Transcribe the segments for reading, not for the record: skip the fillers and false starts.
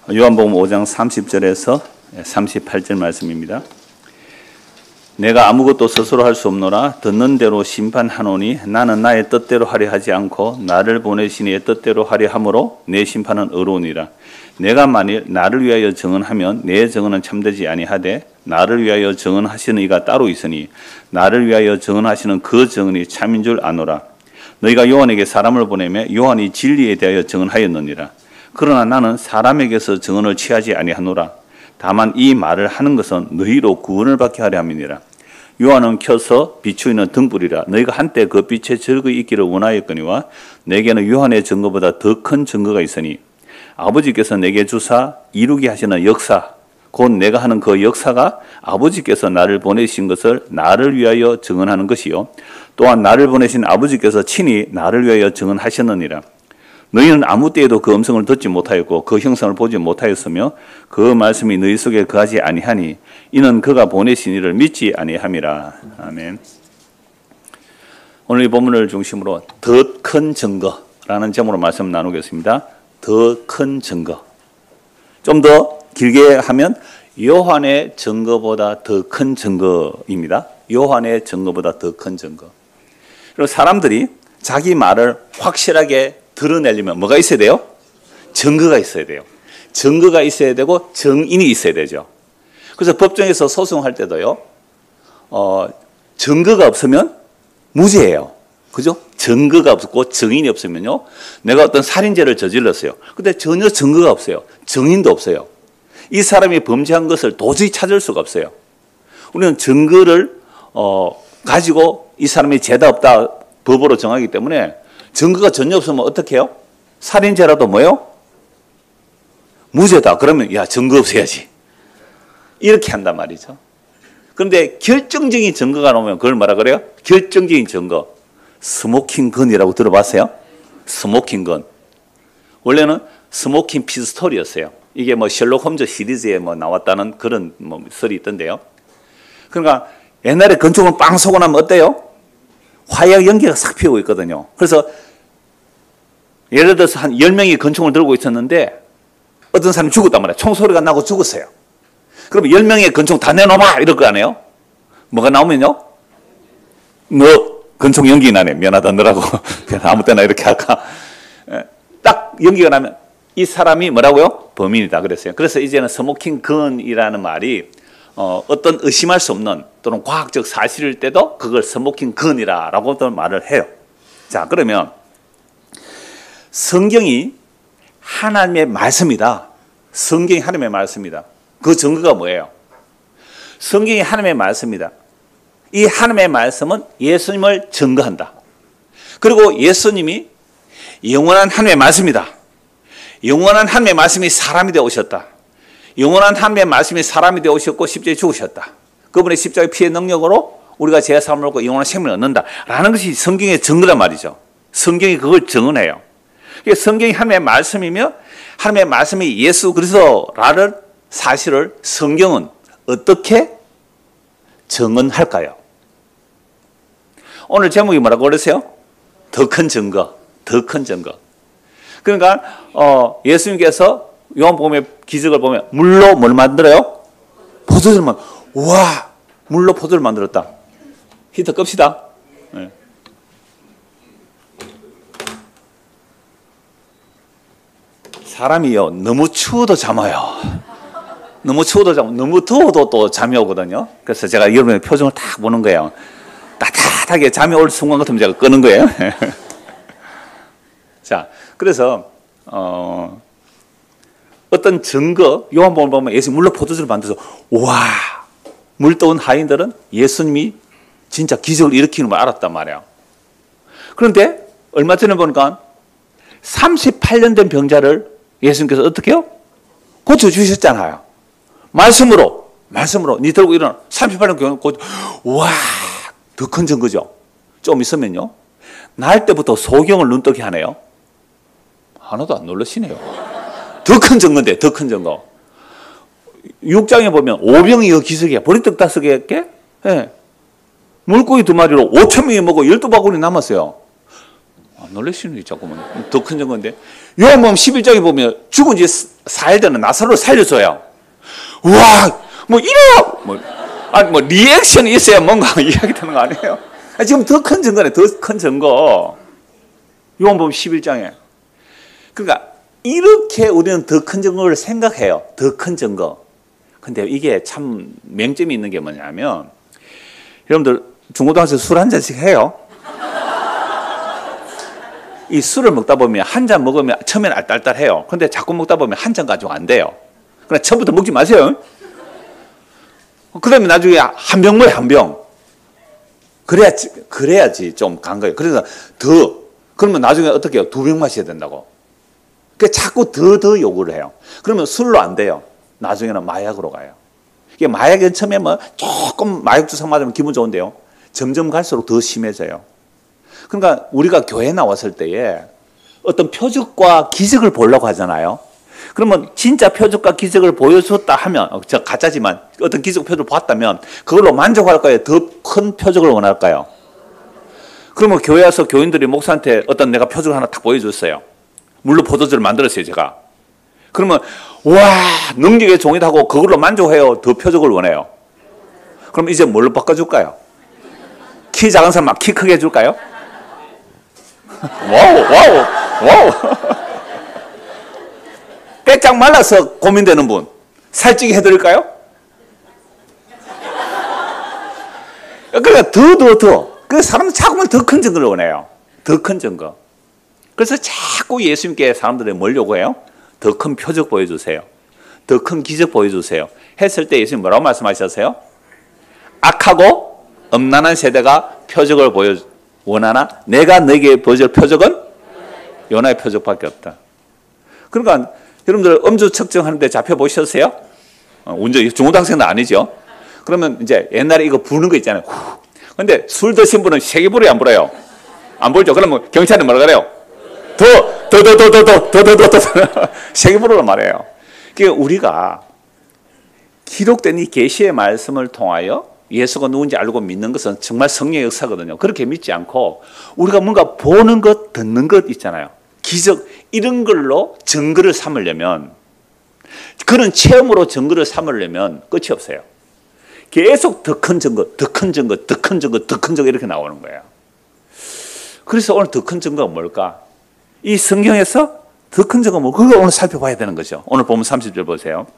요한복음 5장 30절에서 38절 말씀입니다. 내가 아무것도 스스로 할 수 없노라. 듣는 대로 심판하노니 나는 나의 뜻대로 하려 하지 않고 나를 보내신 이의 뜻대로 하려 함으로 내 심판은 의로우니라. 내가 만일 나를 위하여 증언하면 내 증언은 참되지 아니하되 나를 위하여 증언하시는 이가 따로 있으니 나를 위하여 증언하시는 그 증언이 참인 줄 아노라. 너희가 요한에게 사람을 보내매 요한이 진리에 대하여 증언하였느니라. 그러나 나는 사람에게서 증언을 취하지 아니하노라. 다만 이 말을 하는 것은 너희로 구원을 받게 하려 함이니라. 요한은 켜서 비추이는 등불이라. 너희가 한때 그 빛에 즐거이 있기를 원하였거니와 내게는 요한의 증거보다 더 큰 증거가 있으니 아버지께서 내게 주사 이루게 하시는 역사 곧 내가 하는 그 역사가 아버지께서 나를 보내신 것을 나를 위하여 증언하는 것이요 또한 나를 보내신 아버지께서 친히 나를 위하여 증언하셨느니라. 너희는 아무 때에도 그 음성을 듣지 못하였고 그 형상을 보지 못하였으며 그 말씀이 너희 속에 거하지 아니하니 이는 그가 보내신 이를 믿지 아니함이라. 아멘. 오늘 이 본문을 중심으로 더 큰 증거라는 제목으로 말씀 나누겠습니다. 더 큰 증거. 좀 더 길게 하면 요한의 증거보다 더 큰 증거입니다. 요한의 증거보다 더 큰 증거. 그리고 사람들이 자기 말을 확실하게 드러내려면 뭐가 있어야 돼요? 증거가 있어야 돼요. 증거가 있어야 되고 증인이 있어야 되죠. 그래서 법정에서 소송할 때도요, 증거가 없으면 무죄예요. 그죠? 증거가 없고 증인이 없으면요, 내가 어떤 살인죄를 저질렀어요. 근데 전혀 증거가 없어요. 증인도 없어요. 이 사람이 범죄한 것을 도저히 찾을 수가 없어요. 우리는 증거를 가지고 이 사람이 죄다 없다 법으로 정하기 때문에 증거가 전혀 없으면 어떻게 해요? 살인죄라도 뭐예요? 무죄다. 그러면 야 증거 없애야지. 이렇게 한단 말이죠. 그런데 결정적인 증거가 나오면 그걸 뭐라 그래요? 결정적인 증거. 스모킹 건이라고 들어봤어요? 스모킹 건. 원래는 스모킹 피스톨이었어요. 이게 뭐 셜록 홈즈 시리즈에 뭐 나왔다는 그런 뭐 설이 있던데요. 그러니까 옛날에 건축을 빵 쏘고 나면 어때요? 화약 연기가 싹 피우고 있거든요. 그래서 예를 들어서 한 10명이 건총을 들고 있었는데 어떤 사람이 죽었단 말이에요. 총소리가 나고 죽었어요. 그럼 10명의 건총 다 내놔봐 이럴 거 아니에요? 뭐가 나오면요? 너 건총 연기 나네. 미안하다 너라고. 그냥 아무 때나 이렇게 할까? 딱 연기가 나면 이 사람이 뭐라고요? 범인이다 그랬어요. 그래서 이제는 스모킹 건이라는 말이 어떤 의심할 수 없는 또는 과학적 사실일 때도 그걸 스모킹 건이라고 말을 해요. 자, 그러면 성경이 하나님의 말씀이다. 성경이 하나님의 말씀이다. 그 증거가 뭐예요? 성경이 하나님의 말씀이다. 이 하나님의 말씀은 예수님을 증거한다. 그리고 예수님이 영원한 하나님의 말씀이다. 영원한 하나님의 말씀이 사람이 되어 오셨다. 영원한 하나님의 말씀이 사람이 되어 오셨고 십자가에 죽으셨다. 그분의 십자가의 피의 능력으로 우리가 죄 사함을 얻고 영원한 생명을 얻는다라는 것이 성경의 증거란 말이죠. 성경이 그걸 증언해요. 성경이 하나님의 말씀이며 하나님의 말씀이 예수 그리스도라는 사실을 성경은 어떻게 증언할까요? 오늘 제목이 뭐라고 그러세요? 더 큰 증거, 더 큰 증거. 그러니까 예수님께서 요한복음의 기적을 보면 물로 뭘 만들어요? 포도주를 우와, 물로 포도를 만들었다. 히터 끕시다. 네. 사람이요 너무 추워도 잠 와요. 너무 추워도 잠, 너무 더워도 또 잠이 오거든요. 그래서 제가 여러분의 표정을 딱 보는 거예요. 따뜻하게 잠이 올 순간 같으면 제가 끄는 거예요. 자, 그래서 어떤 증거, 요한복음을 보면 예수님 물로 포도주를 만들어서 와, 물 떠온 하인들은 예수님이 진짜 기적을 일으키는 걸 알았단 말이에요. 그런데 얼마 전에 보니까 38년 된 병자를 예수님께서 어떻게 해요? 고쳐주셨잖아요. 말씀으로 니 들고 일어나. 38년 고쳐. 와, 더 큰 증거죠. 좀 있으면요, 날 때부터 소경을 눈뜨게 하네요. 하나도 안 놀라시네요. 더 큰 증거인데, 더 큰 증거. 6장에 보면 오병이어 기석이야. 보리떡 5개에 물고기 2마리로 5,000명이 먹고 12바구니 남았어요. 놀라시는 게 자꾸만 더 큰 증거인데 요한복음 11장에 보면 죽은 지 4일 되는 나사로를 살려줘요. 우와 뭐 이래요. 뭐 리액션이 있어야 뭔가 이야기 되는 거 아니에요? 지금 더 큰 증거네. 더 큰 증거. 요한복음 11장에. 그러니까 이렇게 우리는 더 큰 증거를 생각해요. 더 큰 증거. 근데 이게 참 맹점이 있는 게 뭐냐면 여러분들 중고등학생 술 한 잔씩 해요. 이 술을 먹다 보면 한 잔 먹으면 처음에는 알딸딸해요. 근데 자꾸 먹다 보면 한 잔 가지고 안 돼요. 그러니까 처음부터 먹지 마세요. 그 다음에 나중에 한 병 먹어요, 한 병. 그래야지 좀 간 거예요. 그래서 그러면 나중에 어떻게 해요? 2병 마셔야 된다고. 그러니까 자꾸 더 요구를 해요. 그러면 술로 안 돼요. 나중에는 마약으로 가요. 이게 마약은 처음에 뭐 조금 마약 주사 맞으면 기분 좋은데요. 점점 갈수록 더 심해져요. 그러니까 우리가 교회 나왔을 때에 어떤 표적과 기적을 보려고 하잖아요. 그러면 진짜 표적과 기적을 보여줬다 하면, 저 가짜지만 어떤 기적 표적을 봤다면 그걸로 만족할까요? 더 큰 표적을 원할까요? 그러면 교회 와서 교인들이 목사한테 어떤 내가 표적을 하나 딱 보여줬어요. 물로 포도주를 만들었어요, 제가. 그러면 와 능력의 종이다 하고 그걸로 만족해요? 더 표적을 원해요? 그럼 이제 뭘로 바꿔줄까요? 키 작은 사람 막 키 크게 해줄까요? 와우. 빼짝 말라서 고민되는 분 살찌게 해드릴까요? 그러니까 더. 그 사람은 자꾸만 더 큰 증거를 원해요. 더 큰 증거. 그래서 자꾸 예수님께 사람들이 뭘 요구해요? 더 큰 표적 보여주세요. 더 큰 기적 보여주세요. 했을 때 예수님 뭐라고 말씀하셨어요? 악하고 음란한 세대가 표적을 원하나 내가 너에게 보여줄 표적은 요나의 표적밖에 없다. 그러니까 여러분들 음주 측정하는데 잡혀보셨어요? 중고등학생도 아니죠? 그러면 이제 옛날에 이거 부는 거 있잖아요. 근데 술 드신 분은 세게 불어요, 안 불어요? 안 불죠? 그러면 경찰이 뭐라 그래요? 더 세게 부르란 말이에요. 그러니까 우리가 기록된 이 계시의 말씀을 통하여 예수가 누군지 알고 믿는 것은 정말 성령의 역사거든요. 그렇게 믿지 않고 우리가 뭔가 보는 것, 듣는 것 있잖아요. 기적 이런 걸로 증거를 삼으려면 그런 체험으로 증거를 삼으려면 끝이 없어요. 계속 더 큰 증거, 더 큰 증거, 더 큰 증거, 더 큰 증거 이렇게 나오는 거예요. 그래서 오늘 더 큰 증거가 뭘까? 이 성경에서 더 큰 증거가 뭐 그걸 오늘 살펴봐야 되는 거죠. 오늘 보면 30절 보세요.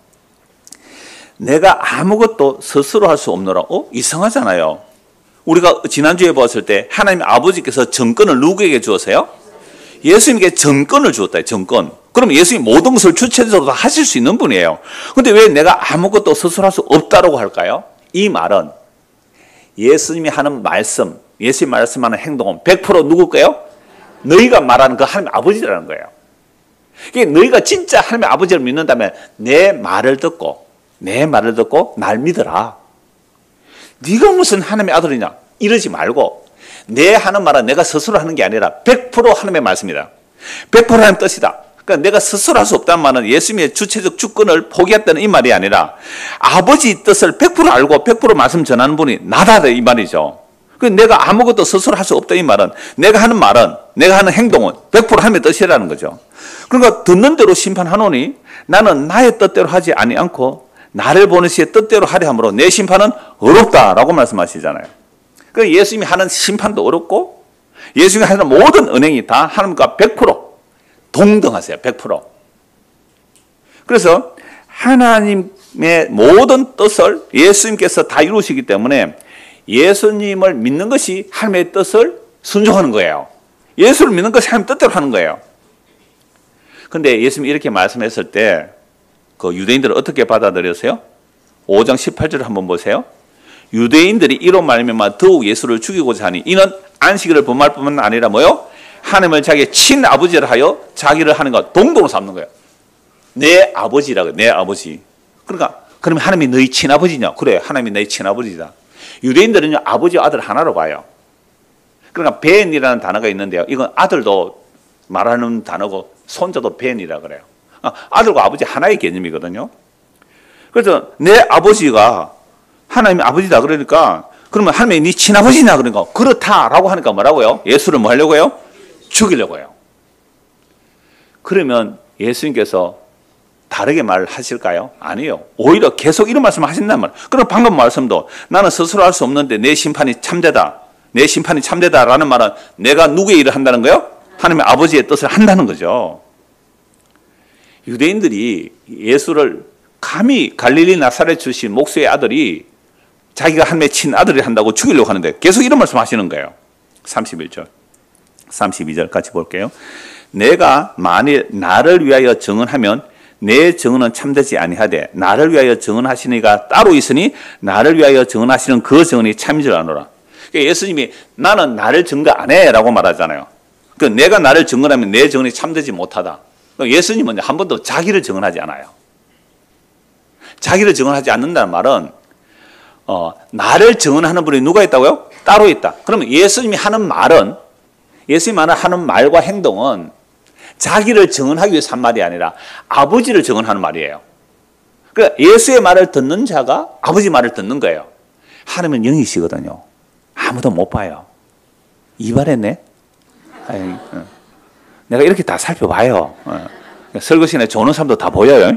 내가 아무것도 스스로 할 수 없노라. 이상하잖아요. 우리가 지난주에 봤을 때 하나님 아버지께서 정권을 누구에게 주었어요? 예수님께 정권을 주었다. 정권. 그럼 예수님 모든 것을 주체적으로 다 하실 수 있는 분이에요. 그런데 왜 내가 아무것도 스스로 할 수 없다라고 할까요? 이 말은 예수님이 하는 말씀, 예수님이 말씀하는 행동은 100% 누굴까요? 너희가 말하는 그 하나님 아버지라는 거예요. 그러니까 너희가 진짜 하나님 아버지를 믿는다면 내 말을 듣고 날 믿어라. 네가 무슨 하나님의 아들이냐 이러지 말고 내 하는 말은 내가 스스로 하는 게 아니라 100% 하나님의 말씀이다. 100% 하나님의 뜻이다. 그러니까 내가 스스로 할 수 없다는 말은 예수님의 주체적 주권을 포기했다는 이 말이 아니라 아버지 뜻을 100% 알고 100% 말씀 전하는 분이 나다 이 말이죠. 그러니까 내가 아무것도 스스로 할 수 없다 이 말은 내가 하는 행동은 100% 하나님의 뜻이라는 거죠. 그러니까 듣는 대로 심판하노니 나는 나의 뜻대로 하지 않고 나를 보내시의 뜻대로 하려 함으로 내 심판은 어렵다라고 말씀하시잖아요. 그 예수님이 하는 심판도 어렵고 예수님이 하는 모든 은행이 다 하나님과 100% 동등하세요. 100%. 그래서 하나님의 모든 뜻을 예수님께서 다 이루시기 때문에 예수님을 믿는 것이 하나님의 뜻을 순종하는 거예요. 예수를 믿는 것이 하나님 뜻대로 하는 거예요. 그런데 예수님이 이렇게 말씀했을 때 그 유대인들은 어떻게 받아들였어요? 5장 18절을 한번 보세요. 유대인들이 이로 말미암아 더욱 예수를 죽이고자 하니 이는 안식일을 범할 뿐만 아니라 뭐요? 하나님을 자기의 친아버지를 하여 자기를 하는 것 동동으로 삼는 거예요. 내 아버지라고 내 아버지. 그러니까 그러면 하나님이 너희 친아버지냐? 그래 하나님이 너희 친아버지다. 유대인들은요 아버지 아들 하나로 봐요. 그러니까 벤이라는 단어가 있는데요. 이건 아들도 말하는 단어고 손자도 벤이라 그래요. 아들과 아버지 하나의 개념이거든요. 그래서 내 아버지가 하나님의 아버지다 그러니까 그러면 하나님이 네 친아버지냐 그러니까 그렇다라고 하니까 뭐라고요? 예수를 뭐 하려고요? 죽이려고 해요. 그러면 예수님께서 다르게 말하실까요? 아니요. 오히려 계속 이런 말씀을 하신단 말이에요. 그럼 방금 말씀도 나는 스스로 할 수 없는데 내 심판이 참되다. 내 심판이 참되다라는 말은 내가 누구의 일을 한다는 거예요? 하나님의 아버지의 뜻을 한다는 거죠. 유대인들이 예수를 감히 갈릴리 나사렛 출신 목수의 아들이 자기가 하나님의 친아들이 한다고 죽이려고 하는데 계속 이런 말씀 하시는 거예요. 31절, 32절 같이 볼게요. 내가 만일 나를 위하여 증언하면 내 증언은 참되지 아니하되 나를 위하여 증언하시니가 따로 있으니 나를 위하여 증언하시는 그 증언이 참인 줄 아노라. 그러니까 예수님이 나는 나를 증거 안 해라고 말하잖아요. 그러니까 내가 나를 증언하면 내 증언이 참되지 못하다. 예수님은 한 번도 자기를 증언하지 않아요. 자기를 증언하지 않는다는 말은 나를 증언하는 분이 누가 있다고요? 따로 있다. 그러면 예수님이 하는 말은 예수님이 하는 말과 행동은 자기를 증언하기 위해서 한 말이 아니라 아버지를 증언하는 말이에요. 그러니까 예수의 말을 듣는 자가 아버지 말을 듣는 거예요. 하나님은 영이시거든요. 아무도 못 봐요. 이발했네? 내가 이렇게 다 살펴봐요. 설거지나 조는 사람도 다 보여요.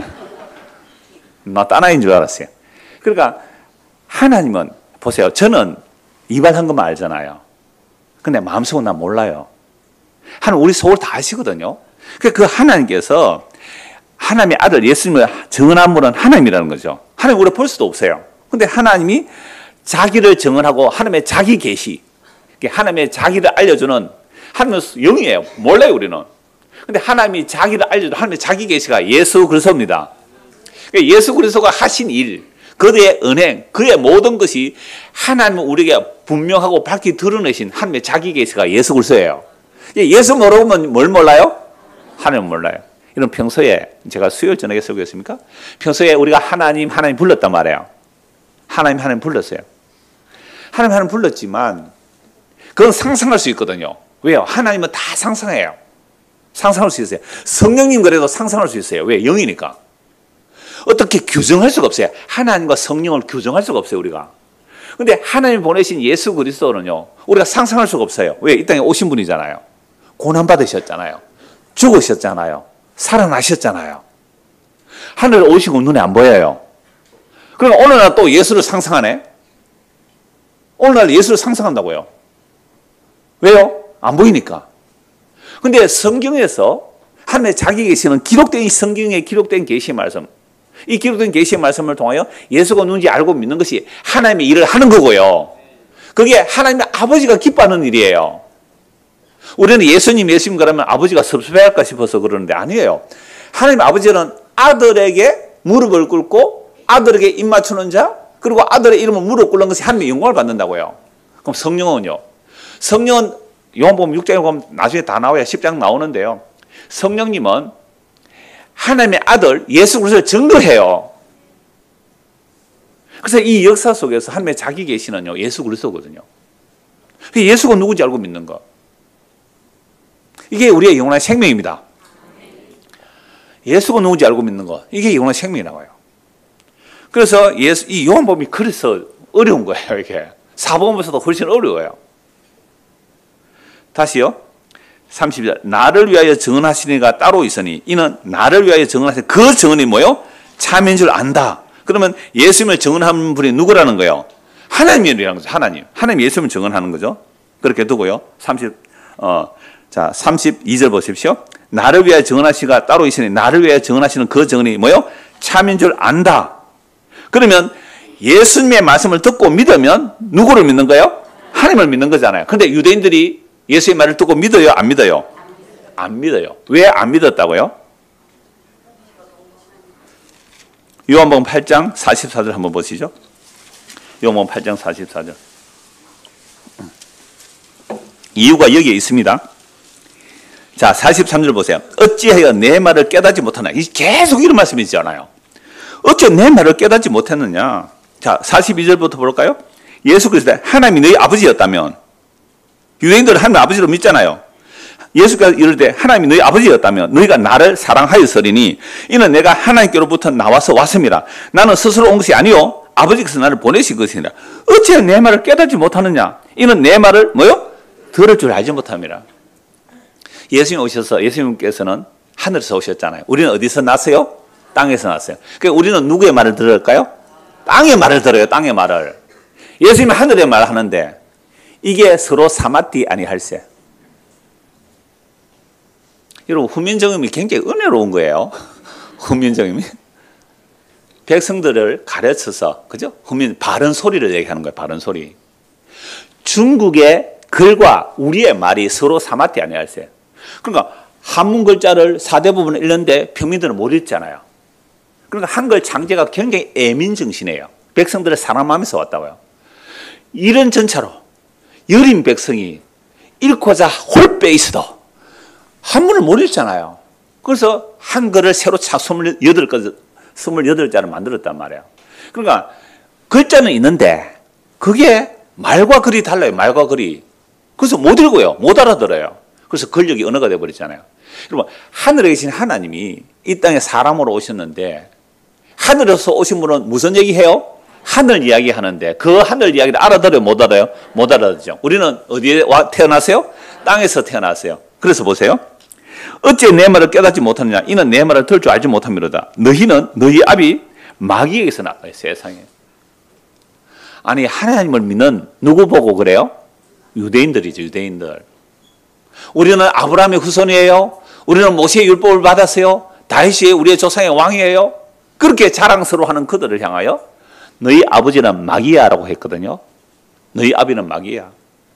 나 딴아이인 줄 알았어요. 그러니까 하나님은 보세요. 저는 이발한 것만 알잖아요. 근데 마음속은 난 몰라요. 하나님 우리 속을 다 아시거든요. 그 하나님께서 하나님의 아들 예수님을 증언한 분은 하나님이라는 거죠. 하나님 우리가 볼 수도 없어요. 근데 하나님이 자기를 증언하고 하나님의 자기 계시, 하나님의 자기를 알려주는 하나님은 영이에요. 몰라요 우리는. 근데 하나님이 자기를 알려주는 하나님의 자기 계시가 예수 그리스도입니다. 예수 그리스도가 하신 일, 그의 은행, 그의 모든 것이 하나님은 우리에게 분명하고 밝히 드러내신 하나님의 자기 계시가 예수 그리스도예요. 예수 모르면 뭘 몰라요? 하나님 몰라요. 이런 평소에 제가 수요일 저녁에 설교했습니까? 평소에 우리가 하나님 불렀단 말이에요. 하나님 불렀어요. 하나님 불렀지만 그건 상상할 수 있거든요. 왜요? 하나님은 다 상상해요. 상상할 수 있어요. 성령님 그래도 상상할 수 있어요. 왜? 영이니까. 어떻게 규정할 수가 없어요. 하나님과 성령을 규정할 수가 없어요, 우리가. 근데 하나님 보내신 예수 그리스도는요, 우리가 상상할 수가 없어요. 왜? 이 땅에 오신 분이잖아요. 고난받으셨잖아요. 죽으셨잖아요. 살아나셨잖아요. 하늘에 오시고 눈에 안 보여요. 그럼 오늘날 또 예수를 상상하네? 오늘날 예수를 상상한다고요. 왜요? 안 보이니까. 근데 성경에서 하나님의 자기 계시는 기록된 이 성경에 기록된 계시의 말씀, 이 기록된 계시의 말씀을 통하여 예수가 누군지 알고 믿는 것이 하나님의 일을 하는 거고요. 그게 하나님의 아버지가 기뻐하는 일이에요. 우리는 예수님 그러면 아버지가 섭섭해할까 싶어서 그러는데 아니에요. 하나님 아버지는 아들에게 무릎을 꿇고 아들에게 입 맞추는 자, 그리고 아들의 이름을 무릎 꿇는 것이 하나님의 영광을 받는다고요. 그럼 성령은요? 성령은 요한복음 6장에 보면 나중에 다 나와야 10장 나오는데요. 성령님은 하나님의 아들 예수 그리스도를 증거해요. 그래서 이 역사 속에서 하나님의 자기 계시는요 예수 그리스도거든요. 예수가 누구인지 알고 믿는 것, 이게 우리의 영원한 생명입니다. 예수가 누구인지 알고 믿는 것, 이게 영원한 생명이라고 해요. 그래서 이 요한복음이 그래서 어려운 거예요. 이게 사복음에서도 훨씬 어려워요. 다시요. 30절. 나를 위하여 증언하시니가 따로 있으니 이는 나를 위하여 증언하시니 그 증언이 뭐요? 참인 줄 안다. 그러면 예수님을 증언하는 분이 누구라는 거예요? 하나님이라는 거죠. 하나님 예수님을 증언하는 거죠. 그렇게 두고요. 32절 보십시오. 나를 위하여 증언하시가 따로 있으니 나를 위하여 증언하시는 그 증언이 뭐요? 참인 줄 안다. 그러면 예수님의 말씀을 듣고 믿으면 누구를 믿는 거예요? 하나님을 믿는 거잖아요. 그런데 유대인들이 예수의 말을 듣고 믿어요? 안 믿어요? 안 믿어요. 왜 안 믿었다고요? 요한복음 8장 44절 한번 보시죠. 요한복음 8장 44절. 이유가 여기에 있습니다. 자, 43절 보세요. 어찌하여 내 말을 깨닫지 못하나. 계속 이런 말씀이 있잖아요. 어찌 내 말을 깨닫지 못했느냐. 자, 42절부터 볼까요? 예수 그리스도 하나님이 너희 아버지였다면, 유대인들은 하나님 아버지로 믿잖아요. 예수가 이럴 때 하나님이 너희 아버지였다면 너희가 나를 사랑하였으리니 이는 내가 하나님께로부터 나와서 왔습니다. 나는 스스로 온 것이 아니요 아버지께서 나를 보내신 것이니라. 어찌하여 내 말을 깨닫지 못하느냐. 이는 내 말을 뭐요? 들을 줄 알지 못함이라. 예수님 오셔서 예수님께서는 하늘에서 오셨잖아요. 우리는 어디서 났어요? 땅에서 났어요. 그러니까 우리는 누구의 말을 들을까요? 땅의 말을 들어요. 땅의 말을. 예수님은 하늘의 말을 하는데 이게 서로 사마띠 아니할세. 여러분 훈민정음이 굉장히 은혜로운 거예요. 훈민정음이 백성들을 가르쳐서 그죠? 바른 소리를 얘기하는 거예요. 바른 소리. 중국의 글과 우리의 말이 서로 사마띠 아니할세. 그러니까 한문 글자를 4대 부분을 읽는데 평민들은 못 읽잖아요. 그러니까 한글 창제가 굉장히 애민정신이에요. 백성들을 사랑하면서 왔다고요. 이런 전차로 여린 백성이 읽고자 홀빼 있어도 한문을 못 읽잖아요. 그래서 한글을 새로 28자를 만들었단 말이에요. 그러니까 글자는 있는데 그게 말과 글이 달라요. 말과 글이. 그래서 못 읽어요. 못 알아들어요. 그래서 권력이 언어가 되어버렸잖아요. 여러분 하늘에 계신 하나님이 이 땅에 사람으로 오셨는데 하늘에서 오신 분은 무슨 얘기해요? 하늘 이야기 하는데 그 하늘 이야기를 알아들어요? 못 알아요? 못 알아듣죠. 우리는 어디에 태어나세요? 땅에서 태어났어요. 그래서 보세요. 어째 내 말을 깨닫지 못하느냐? 이는 내 말을 들을 줄 알지 못함이로다. 너희는 너희 아비 마귀에게서 나와요. 세상에. 아니 하나님을 믿는 누구 보고 그래요? 유대인들이죠. 유대인들. 우리는 아브라함의 후손이에요. 우리는 모세의 율법을 받았어요. 다윗이 우리의 조상의 왕이에요. 그렇게 자랑스러워하는 그들을 향하여 너희 아버지는 마귀야라고 했거든요. 너희 아비는 마귀야.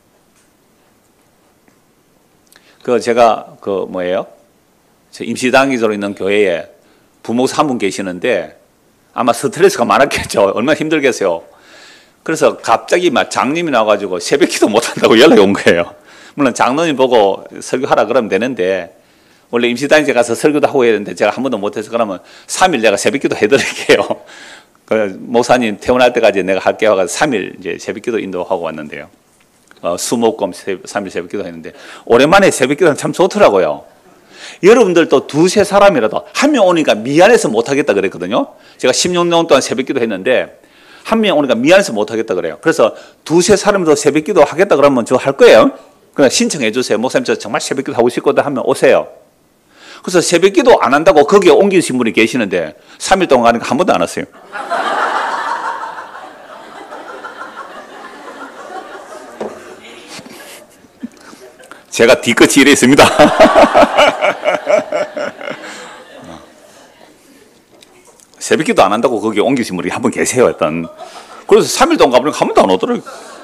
제가 저 임시단기적으로 있는 교회에 부목사 한 분 계시는데 아마 스트레스가 많았겠죠. 얼마나 힘들겠어요. 그래서 갑자기 막 장님이 나와가지고 새벽기도 못한다고 연락이 온 거예요. 물론 장로님 보고 설교하라 그러면 되는데 원래 임시단체 가서 설교도 하고 해야 되는데 제가 한 번도 못해서 그러면 3일 내가 새벽기도 해드릴게요. 목사님 퇴원할 때까지 내가 할게 하고 3일 이제 새벽기도 인도하고 왔는데요. 수목금 3일 새벽기도 했는데 오랜만에 새벽기도는 참 좋더라고요. 여러분들도 두세 사람이라도 한 명 오니까 미안해서 못하겠다 그랬거든요. 제가 16년 동안 새벽기도 했는데 한 명 오니까 미안해서 못하겠다 그래요. 그래서 두세 사람도 새벽기도 하겠다 그러면 저 할 거예요. 그냥 신청해 주세요. 목사님 저 정말 새벽기도 하고 싶거든 하면 오세요. 그래서 새벽기도 안 한다고 거기에 옮기신 분이 계시는데 3일 동안 가니까 한 번도 안 왔어요. 제가 뒤끝이 이래 있습니다. 새벽기도 안 한다고 거기에 옮기신 분이 한 분 계세요. 일단. 그래서 3일 동안 가보니까 한 번도 안 오더라고요.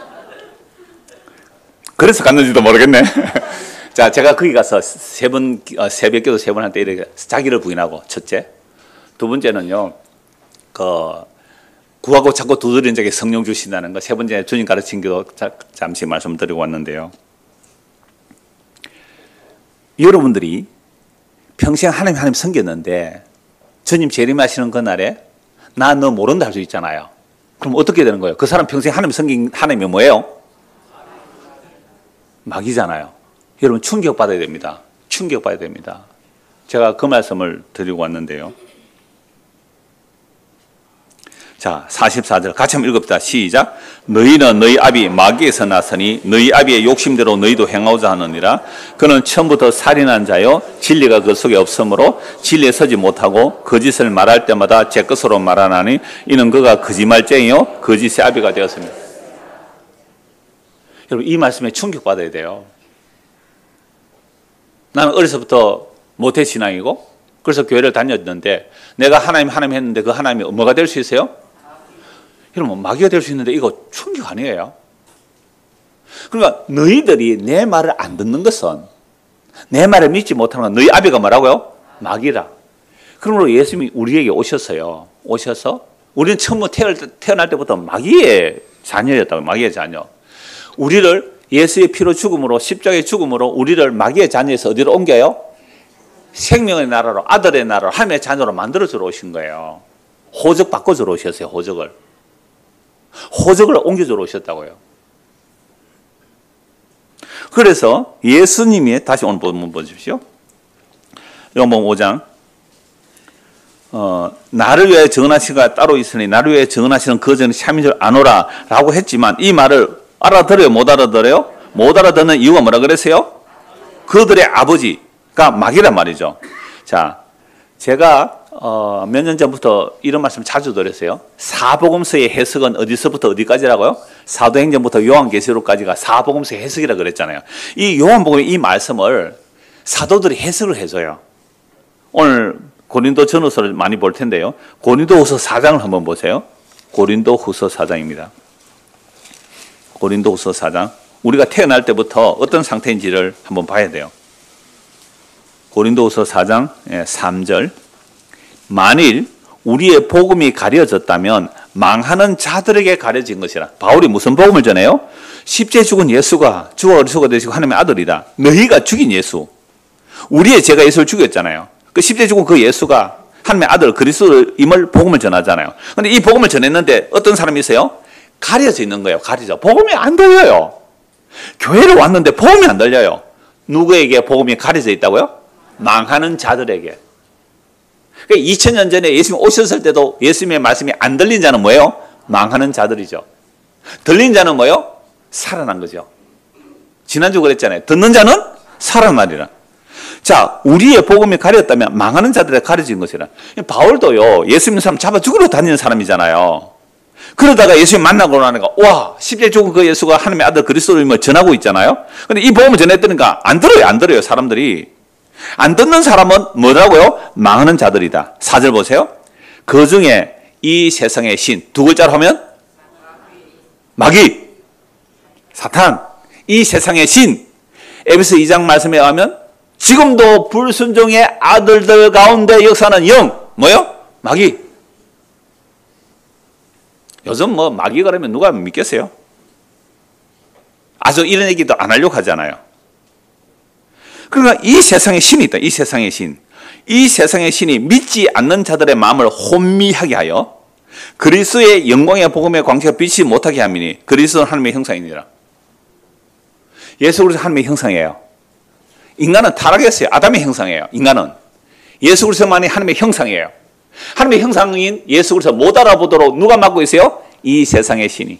그래서 갔는지도 모르겠네. 자, 제가 거기 가서 새벽기도 3번 할 때 이렇게 자기를 부인하고, 첫째. 두 번째는요, 구하고 자꾸 두드리는 자에게 성령 주신다는 거. 세 번째, 주님 가르친 기도 잠시 말씀드리고 왔는데요. 여러분들이 평생 하나님 섬겼는데, 주님 재림하시는 그날에, 나 너 모른다 할 수 있잖아요. 그럼 어떻게 되는 거예요? 그 사람 평생 하나님 섬긴 하나님이 뭐예요? 마귀잖아요. 여러분 충격받아야 됩니다. 충격받아야 됩니다. 제가 그 말씀을 드리고 왔는데요. 자, 44절 같이 한번 읽읍시다. 시작. 너희는 너희 아비 마귀에서 났으니 너희 아비의 욕심대로 너희도 행하고자 하느니라. 그는 처음부터 살인한 자요 진리가 그 속에 없으므로 진리에 서지 못하고 거짓을 말할 때마다 제 것으로 말하나니 이는 그가 거짓말쟁이요 거짓의 아비가 되었습니다. 여러분 이 말씀에 충격받아야 돼요. 나는 어려서부터 모태신앙이고 그래서 교회를 다녔는데 내가 하나님 했는데 그 하나님이 뭐가 될 수 있어요? 여러분 마귀가 될 수 있는데 이거 충격 아니에요? 그러니까 너희들이 내 말을 안 듣는 것은 내 말을 믿지 못하는 건 너희 아비가 뭐라고요? 마귀라. 그러므로 예수님이 우리에게 오셨어요. 오셔서 우리는 처음부터 태어날 때부터 마귀의 자녀였다고요. 마귀의 자녀. 우리를 예수의 피로 죽음으로 십자가의 죽음으로 우리를 마귀의 자녀에서 어디로 옮겨요? 생명의 나라로 아들의 나라로 하나님의 자녀로 만들어주러 오신 거예요. 호적 바꿔주러 오셨어요. 호적을 옮겨주러 오셨다고요. 그래서 예수님이 다시 오늘 본문 보십시오. 요한복음 5장 나를 위하여 정언하신 가 따로 있으니 나를 위하여 정언하시는 그 전에 참인 줄 아노라 라고 했지만 이 말을 알아들어요? 못 알아들어요? 못 알아듣는 이유가 뭐라 그랬어요? 그들의 아버지가 마귀란 말이죠. 자, 제가 몇 년 전부터 이런 말씀 자주 드렸어요. 사복음서의 해석은 어디서부터 어디까지라고요? 사도행전부터 요한계시록까지가 사복음서의 해석이라 그랬잖아요. 이 요한복음의 이 말씀을 사도들이 해석을 해줘요. 오늘 고린도 전후서를 많이 볼 텐데요. 고린도후서 4장을 한번 보세요. 고린도후서 4장입니다. 고린도후서 4장. 우리가 태어날 때부터 어떤 상태인지를 한번 봐야 돼요. 고린도후서 4장 3절. 만일 우리의 복음이 가려졌다면 망하는 자들에게 가려진 것이라. 바울이 무슨 복음을 전해요? 십자에 죽은 예수가 주와 어리수가 되시고 하나님의 아들이다. 너희가 죽인 예수. 우리의 죄가 예수를 죽였잖아요. 그 십자에 죽은 그 예수가 하나님의 아들 그리스도임을 복음을 전하잖아요. 그런데 이 복음을 전했는데 어떤 사람이 있어요? 가려져 있는 거예요. 가려져. 복음이 안 들려요. 교회를 왔는데 복음이 안 들려요. 누구에게 복음이 가려져 있다고요? 망하는 자들에게. 그러니까 2000년 전에 예수님 오셨을 때도 예수님의 말씀이 안 들린 자는 뭐예요? 망하는 자들이죠. 들린 자는 뭐예요? 살아난 거죠. 지난주 그랬잖아요. 듣는 자는 살아나리라. 자, 우리의 복음이 가렸다면 망하는 자들에 가려진 것이라. 바울도요, 예수 믿는 사람 잡아 죽으러 다니는 사람이잖아요. 그러다가 예수님 만나고 나니까 와, 십자에 죽은 그 예수가 하나님의 아들 그리스도임을 전하고 있잖아요. 근데 이 복음을 전했더니까 안 들어요 사람들이. 안 듣는 사람은 뭐라고요? 망하는 자들이다. 4절 보세요. 그 중에 이 세상의 신, 두 글자로 하면 마귀, 사탄, 이 세상의 신. 에베소 2장 말씀에 의하면 지금도 불순종의 아들들 가운데 역사하는 영, 뭐요? 마귀. 요즘 뭐 마귀가 그러면 누가 믿겠어요? 아주 이런 얘기도 안 하려고 하잖아요. 그러니까 이 세상에 신이 있다. 이 세상의 신. 이 세상의 신이 믿지 않는 자들의 마음을 혼미하게 하여 그리스도의 영광의 복음의 광채가 비치지 못하게 함이니 그리스도는 하나님의 형상이니라. 예수 그리스도 하나님의 형상이에요. 인간은 타락했어요. 아담의 형상이에요. 인간은. 예수 그리스도만이 하나님의 형상이에요. 하나님의 형상인 예수 그리스도 못 알아보도록 누가 막고 있어요? 이 세상의 신이.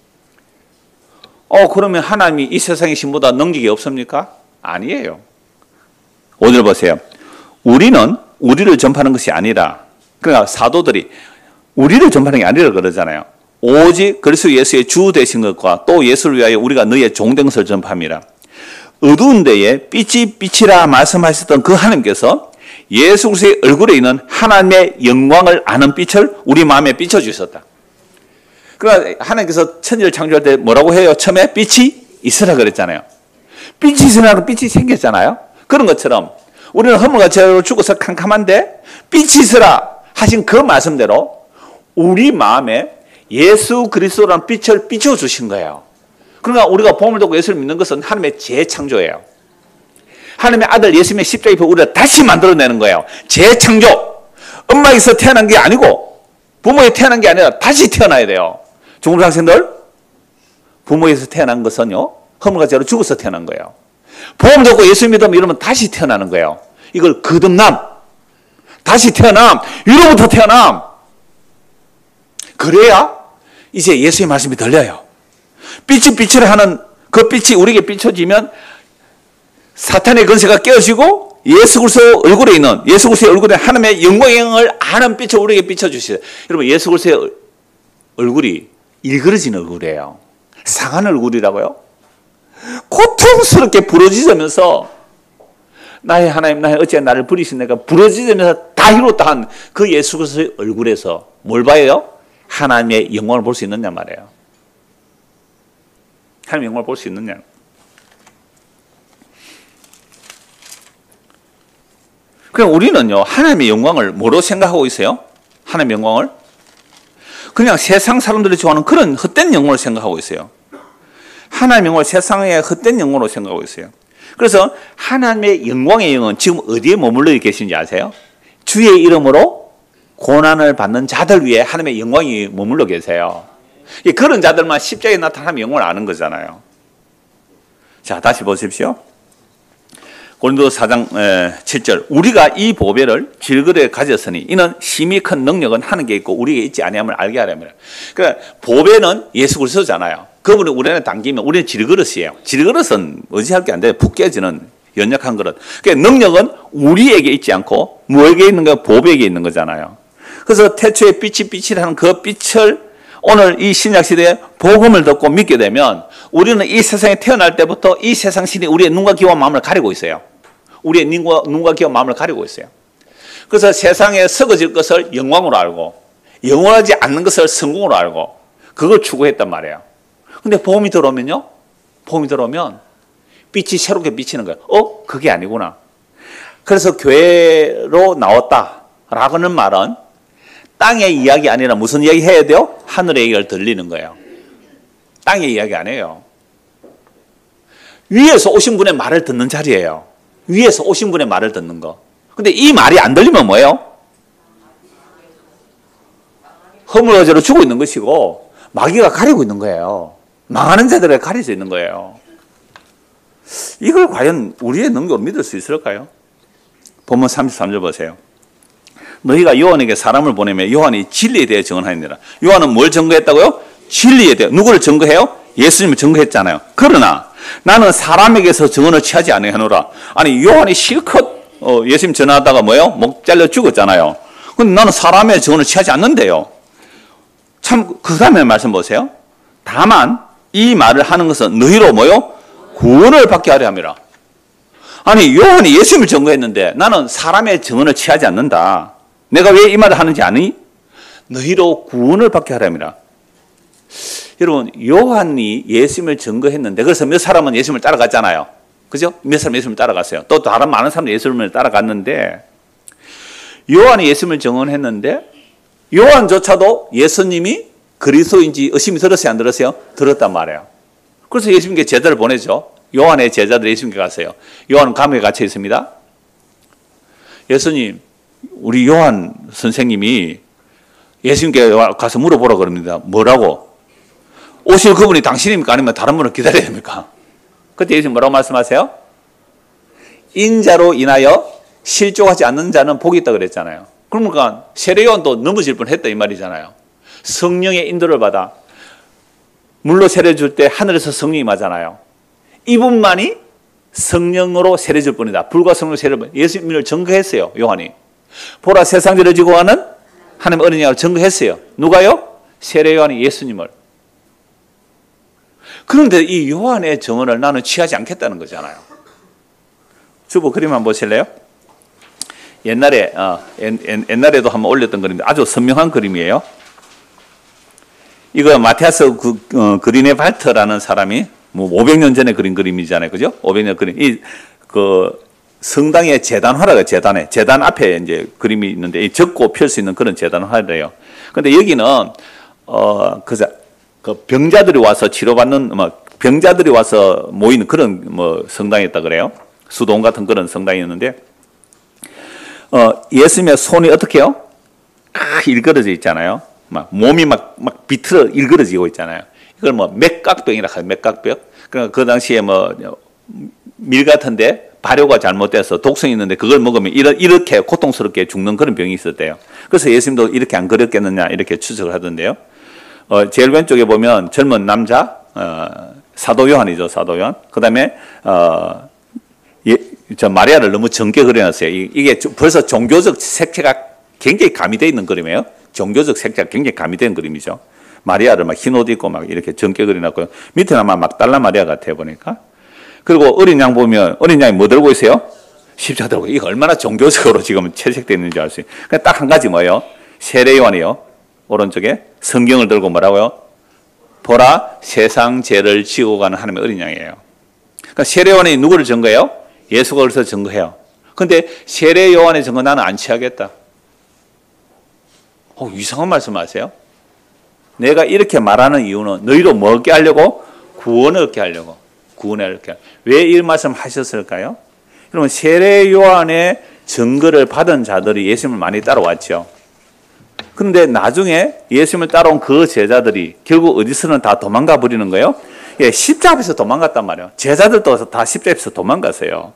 그러면 하나님이 이 세상의 신보다 능력이 없습니까? 아니에요. 오늘 보세요. 우리는 우리를 전파하는 것이 아니라, 그러니까 사도들이 우리를 전파하는 게 아니라 그러잖아요. 오직 그리스도 예수의 주 되신 것과 또 예수를 위하여 우리가 너희의 종된 것을 전파함이라. 어두운 데에 빛이 빛이라 말씀하셨던 그 하나님께서 예수 그리스도의 얼굴에 있는 하나님의 영광을 아는 빛을 우리 마음에 비춰주셨다. 그러니까 하나님께서 천지를 창조할 때 뭐라고 해요? 처음에 빛이 있으라 그랬잖아요. 빛이 있으라 빛이 생겼잖아요. 그런 것처럼 우리는 허물과 죽어서 캄캄한데 빛이 있으라 하신 그 말씀대로 우리 마음에 예수 그리스도라는 빛을 비춰주신 거예요. 그러니까 우리가 복음을 듣고 예수를 믿는 것은 하나님의 재창조예요. 하나님의 아들 예수님의 십자가에 우리를 다시 만들어내는 거예요. 재창조. 엄마에서 태어난 게 아니고 부모에 태어난 게 아니라 다시 태어나야 돼요. 중국 학생들, 부모에서 태어난 것은요, 허물과 죄로 죽어서 태어난 거예요. 복음 듣고 예수 믿으면 이러면 다시 태어나는 거예요. 이걸 거듭남, 다시 태어남, 위로부터 태어남. 그래야 이제 예수의 말씀이 들려요. 빛이 빛을 하는 그 빛이 우리에게 비춰지면 사탄의 권세가 깨어지고 예수 그리스도 얼굴에 있는 예수 그리스도의 얼굴에 하나님의 영광을 아는 빛을 우리에게 비춰주시죠. 여러분, 예수 그리스도의 얼굴이 일그러진 얼굴이에요. 상한 얼굴이라고요? 고통스럽게 부러지면서 나의 하나님, 나의 어찌 나를 버리신 내가 부러지면서 다 이뤘다 한 그 예수 그리스도의 얼굴에서 뭘 봐요? 하나님의 영광을 볼 수 있느냐 말이에요. 하나님의 영광을 볼 수 있느냐. 그럼 우리는요, 하나님의 영광을 뭐로 생각하고 있어요? 하나님의 영광을? 그냥 세상 사람들이 좋아하는 그런 헛된 영광을 생각하고 있어요. 하나님의 영광을 세상의 헛된 영광으로 생각하고 있어요. 그래서 하나님의 영광의 영은 지금 어디에 머물러 계신지 아세요? 주의 이름으로 고난을 받는 자들 위에 하나님의 영광이 머물러 계세요. 그런 자들만 십자가에 나타나면 영광을 아는 거잖아요. 자, 다시 보십시오. 고린도서 4장 7절. 우리가 이 보배를 질그레 가졌으니 이는 심히 큰 능력은 하는 게 있고 우리에게 있지 아니함을 알게 하려면. 그러니까 보배는 예수 그리스도잖아요. 그분이 우리 안에 담기면 우리는 질그릇이에요. 질그릇은 의지할 게 안 돼요. 푹 깨지는. 연약한 그릇. 그러니까 능력은 우리에게 있지 않고 무에게 있는 거? 보배에게 있는 거잖아요. 그래서 태초에 빛이 빛이라는 그 빛을 오늘 이 신약시대에 복음을 듣고 믿게 되면 우리는 이 세상에 태어날 때부터 이 세상 신이 우리의 눈과 귀와 마음을 가리고 있어요. 우리의 눈과 귀와 마음을 가리고 있어요. 그래서 세상에 썩어질 것을 영광으로 알고 영원하지 않는 것을 성공으로 알고 그걸 추구했단 말이에요. 근데 복음이 들어오면요. 복음이 들어오면 빛이 새롭게 비치는 거예요. 그게 아니구나. 그래서 교회로 나왔다라고는 말은 땅의 이야기 아니라 무슨 이야기 해야 돼요? 하늘의 얘기를 들리는 거예요. 땅의 이야기 아니에요. 위에서 오신 분의 말을 듣는 자리예요. 위에서 오신 분의 말을 듣는 거. 근데 이 말이 안 들리면 뭐예요? 허물어져로 죽고 있는 것이고 마귀가 가리고 있는 거예요. 망하는 자들에게 가려져 있는 거예요. 이걸 과연 우리의 능력으로 믿을 수 있을까요? 본문 33절 보세요. 너희가 요한에게 사람을 보내면 요한이 진리에 대해 증언하느니라. 요한은 뭘 증거했다고요? 진리에 대해. 누구를 증거해요? 예수님을 증거했잖아요. 그러나 나는 사람에게서 증언을 취하지 아니하노라. 아니 요한이 실컷 예수님 전하다가 뭐예요? 목 잘려 죽었잖아요. 근데 나는 사람의 증언을 취하지 않는데요. 참 그 다음에 말씀 보세요. 다만 이 말을 하는 것은 너희로 뭐요? 구원을 받게 하려 함이라. 아니 요한이 예수님을 증거했는데 나는 사람의 증언을 취하지 않는다. 내가 왜 이 말을 하는지 아니? 너희로 구원을 받게 하려 함이라. 여러분 요한이 예수님을 증거했는데 그래서 몇 사람은 예수님을 따라갔잖아요. 그죠? 몇 사람 예수님을 따라갔어요. 또 다른 많은 사람들이 예수님을 따라갔는데 요한이 예수님을 증언했는데 요한조차도 예수님이 그리스도인지 의심이 들었어요? 안 들었어요? 들었단 말이에요. 그래서 예수님께 제자를 보내죠. 요한의 제자들 예수님께 갔어요. 요한은 감옥에 갇혀 있습니다. 예수님, 우리 요한 선생님이 예수님께 가서 물어보라 그럽니다. 뭐라고? 오실 그분이 당신입니까? 아니면 다른 분을 기다려야 됩니까? 그때 예수님 뭐라고 말씀하세요? 인자로 인하여 실족하지 않는 자는 복이 있다 그랬잖아요. 그러니까 세례요한도 넘어질 뻔했다 이 말이잖아요. 성령의 인도를 받아 물로 세례 줄 때 하늘에서 성령이 임하잖아요. 이분만이 성령으로 세례 줄 뿐이다. 불과 성령으로 세례를 예수님을 증거했어요. 요한이. 보라 세상 죄를 지고 가는 하나님 어린 양을 증거했어요. 누가요? 세례요한이 예수님을. 그런데 이 요한의 증언을 나는 취하지 않겠다는 거잖아요. 주보 그림 한번 보실래요? 옛날에도 한번 올렸던 그림인데 아주 선명한 그림이에요. 이거 마티아스 그리네 발터라는 사람이 뭐 500년 전에 그린 그림이잖아요. 그죠? 500년 그림. 성당의 재단화라고 재단 앞에 이제 그림이 있는데 적고 펼 수 있는 그런 재단화래요. 근데 여기는 그 병자들이 와서 치료받는 병자들이 와서 모이는 그런 성당이었다 그래요. 수동 같은 그런 성당이었는데 예수님의 손이 어떻게 해요? 일그러져 있잖아요. 몸이 비틀어 일그러지고 있잖아요. 이걸 맥각병이라 해요. 맥각병. 그러니까 그 당시에 밀 같은데 발효가 잘못돼서 독성이 있는데 그걸 먹으면 이렇게 고통스럽게 죽는 그런 병이 있었대요. 그래서 예수님도 이렇게 안 그랬겠느냐 이렇게 추측을 하던데요. 제일 왼쪽에 보면 젊은 남자 사도 요한이죠. 사도 요한. 그 다음에 마리아를 너무 젊게 그려놨어요. 이게 벌써 종교적 색채가 굉장히 가미되어 있는 그림이에요. 종교적 색채가 굉장히 가미된 그림이죠. 마리아를 흰 옷 입고 이렇게 젊게 그려놨고요. 밑에는 아마 막달라 마리아 같아요, 보니까. 그리고 어린 양 보면, 어린 양이 뭐 들고 있어요? 십자가 들고. 이거 얼마나 종교적으로 지금 채색되어 있는지 알 수 있어요. 그냥 딱 한 가지 뭐예요? 세례요한이요. 오른쪽에 성경을 들고 뭐라고요? 보라, 세상 죄를 지고 가는 하나님의 어린 양이에요. 그러니까 세례요한이 누구를 증거해요? 예수가 그래서 증거해요. 근데 세례요한의 증거 나는 안 취하겠다. 이상한 말씀 하세요? 내가 이렇게 말하는 이유는 너희로 뭐 얻게 하려고? 구원을 얻게 하려고. 구원을 얻게 하려고. 왜 이 말씀 하셨을까요? 여러분 세례요한의 증거를 받은 자들이 예수님을 많이 따라왔죠. 그런데 나중에 예수님을 따라온 그 제자들이 결국 어디서는 다 도망가 버리는 거예요? 예, 십자가 앞에서 도망갔단 말이에요. 제자들도 다 십자가 앞에서 도망가세요.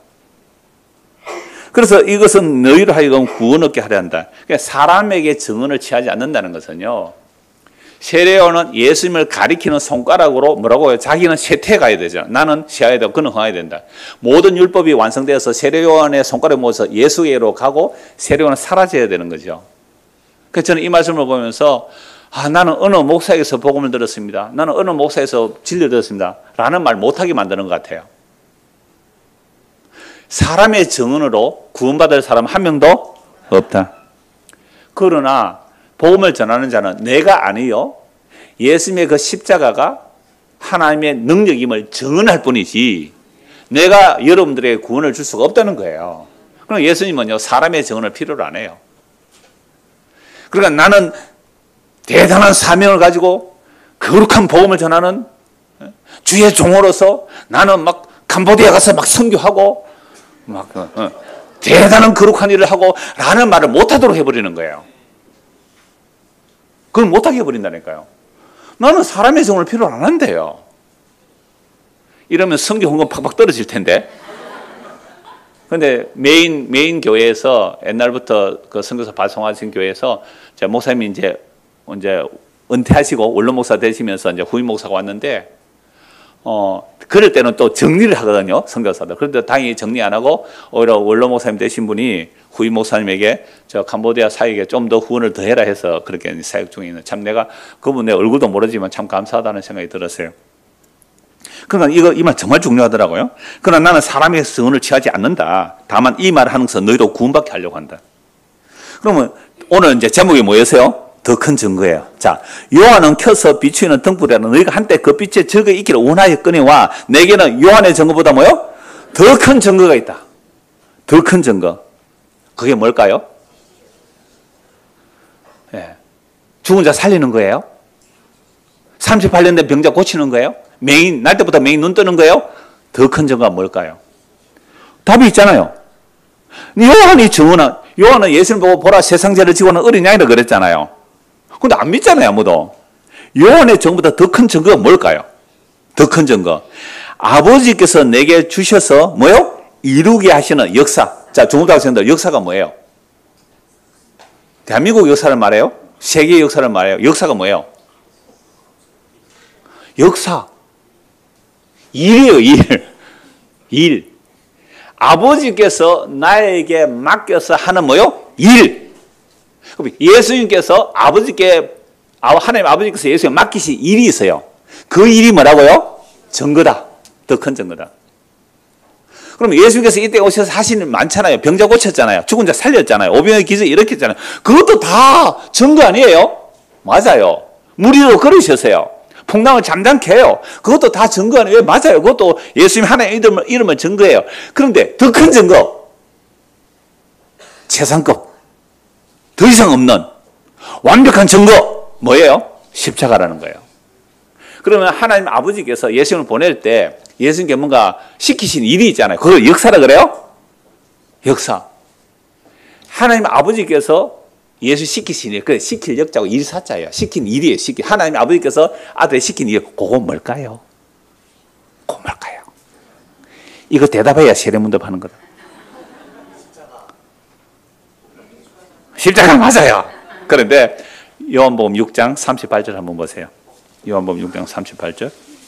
그래서 이것은 너희로 하여금 구원 얻게 하려 한다. 그러니까 사람에게 증언을 취하지 않는다는 것은요. 세례요한은 예수님을 가리키는 손가락으로 뭐라고요? 자기는 쇠퇴해 가야 되죠. 나는 쉬어야 되고 그는 흥해야 된다. 모든 율법이 완성되어서 세례요한의 손가락에 모아서 예수께로 가고 세례요한은 사라져야 되는 거죠. 그래서 저는 이 말씀을 보면서 나는 어느 목사에게서 복음을 들었습니다. 나는 어느 목사에서 진리를 들었습니다. 라는 말 못하게 만드는 것 같아요. 사람의 증언으로 구원받을 사람 한 명도 없다. 그러나 복음을 전하는 자는 내가 아니요 예수님의 그 십자가가 하나님의 능력임을 증언할 뿐이지 내가 여러분들에게 구원을 줄 수가 없다는 거예요. 그럼 예수님은요 사람의 증언을 필요로 안 해요. 그러니까 나는 대단한 사명을 가지고 거룩한 복음을 전하는 주의 종으로서 나는 막 캄보디아 가서 막 선교하고 막 대단한 거룩한 일을 하고 라는 말을 못하도록 해버리는 거예요. 그걸 못하게 해버린다니까요. 나는 사람의 정을 필요 안 한대요. 이러면 성교 헌금 팍팍 떨어질 텐데. 근데 메인 교회에서 옛날부터 그 선교사 발송하신 교회에서 제 목사님이 이제 은퇴하시고 원로 목사 되시면서 이제 후임 목사가 왔는데 그럴 때는 또 정리를 하거든요, 선교사들. 그런데 당연히 정리 안 하고 오히려 원로 목사님 되신 분이 후임 목사님에게 저 캄보디아 사역에 좀 더 후원을 더 해라 해서 그렇게 사역 중에 있는 참 내가 그분 내 얼굴도 모르지만 참 감사하다는 생각이 들었어요. 그러니까 이 말 정말 중요하더라고요. 그러나 나는 사람의 성언을 취하지 않는다. 다만 이 말을 하는 것은 너희로 구원받게 하려고 한다. 그러면 오늘 이제 제목이 뭐였어요? 더 큰 증거예요. 자, 요한은 켜서 비추이는 등불이라는 너희가 한때 그 빛에 적에 있기를 원하여 꺼내와 내게는 요한의 증거보다 뭐요? 더 큰 증거가 있다. 더 큰 증거. 그게 뭘까요? 예. 죽은 자 살리는 거예요? 38년 된 병자 고치는 거예요? 날 때보다 맹인 눈 뜨는 거예요? 더 큰 증거가 뭘까요? 답이 있잖아요. 요한은 예수님 보고 보라 세상 죄를 지고 오는 어린 양이라 그랬잖아요. 근데 안 믿잖아요, 아무도. 요한의 증거보다 더 큰 증거가 뭘까요? 더 큰 증거. 아버지께서 내게 주셔서 뭐요? 이루게 하시는 역사. 자, 중국대 학생들 역사가 뭐예요? 대한민국 역사를 말해요? 세계 역사를 말해요? 역사가 뭐예요? 역사. 일이에요, 일. 아버지께서 나에게 맡겨서 하는 뭐요? 일. 예수님께서 하나님 아버지께서 예수님께 맡기신 일이 있어요. 그 일이 뭐라고요? 증거다. 더 큰 증거다. 그럼 예수님께서 이때 오셔서 하신 일 많잖아요. 병자 고쳤잖아요. 죽은 자 살렸잖아요. 오병이어 기적 일으켰잖아요. 그것도 다 증거 아니에요? 맞아요. 물 위로 걸으셨어요. 풍랑을 잠잠케 해요. 그것도 다 증거 아니에요? 맞아요. 그것도 예수님 하나의 이름을 증거해요. 그런데 더 큰 증거. 최상급. 더 이상 없는 완벽한 증거. 뭐예요? 십자가라는 거예요. 그러면 하나님 아버지께서 예수님을 보낼 때 예수님께 뭔가 시키신 일이 있잖아요. 그걸 역사라 그래요? 역사. 하나님 아버지께서 예수 시키신 일, 그 시킬 역자고 일사자예요. 시킨 일이에요. 하나님 아버지께서 아들에 시킨 일, 그거 뭘까요? 그거 뭘까요? 이거 대답해야 세례문답 하는 거다. 십자가 맞아요. 그런데 요한복음 6장 38절 한번 보세요. 요한복음 6장 38절.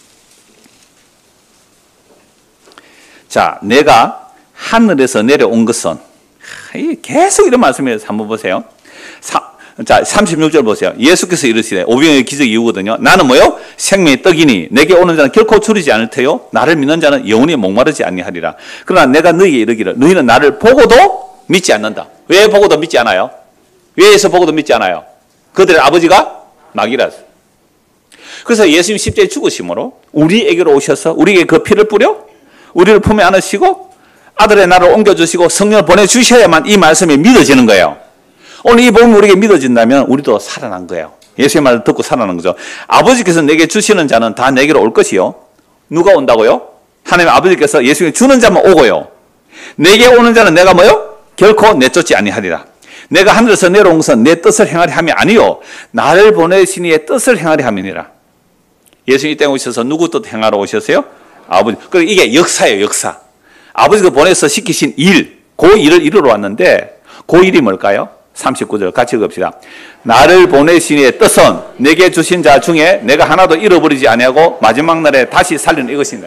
자, 내가 하늘에서 내려온 것은 계속 이런 말씀이에요. 한번 보세요. 자, 36절 보세요. 예수께서 이르시되 오병이어 기적 이후거든요. 나는 뭐요? 생명의 떡이니 내게 오는 자는 결코 줄이지 않을 테요. 나를 믿는 자는 영원히 목마르지 아니하리라. 그러나 내가 너희에게 이르기를 너희는 나를 보고도 믿지 않는다. 왜 보고도 믿지 않아요? 왜에서 보고도 믿지 않아요? 그들의 아버지가 마귀라서. 그래서 예수님 십자가에 죽으심으로 우리에게로 오셔서 우리에게 그 피를 뿌려 우리를 품에 안으시고 아들의 나를 옮겨주시고 성령을 보내주셔야만 이 말씀이 믿어지는 거예요. 오늘 이 복음이 우리에게 믿어진다면 우리도 살아난 거예요. 예수의 말을 듣고 살아난 거죠. 아버지께서 내게 주시는 자는 다 내게로 올 것이요. 누가 온다고요? 하나님 아버지께서 예수님께 주는 자만 오고요. 내게 오는 자는 내가 뭐요? 결코 내쫓지 아니하리라. 내가 하늘에서 내려온 것은 내 뜻을 행하리 함이 아니요 나를 보내신 이의 뜻을 행하리 함이니라. 예수님이 이 땅에 오셔서 누구 뜻 행하러 오셨어요? 아버지. 그리고 이게 역사예요, 역사. 아버지가 보내서 시키신 일, 그 일을 이루러 왔는데 그 일이 뭘까요? 39절 같이 읽읍시다. 나를 보내신 이의 뜻은 내게 주신 자 중에 내가 하나도 잃어버리지 아니하고 마지막 날에 다시 살리는 이것입니다.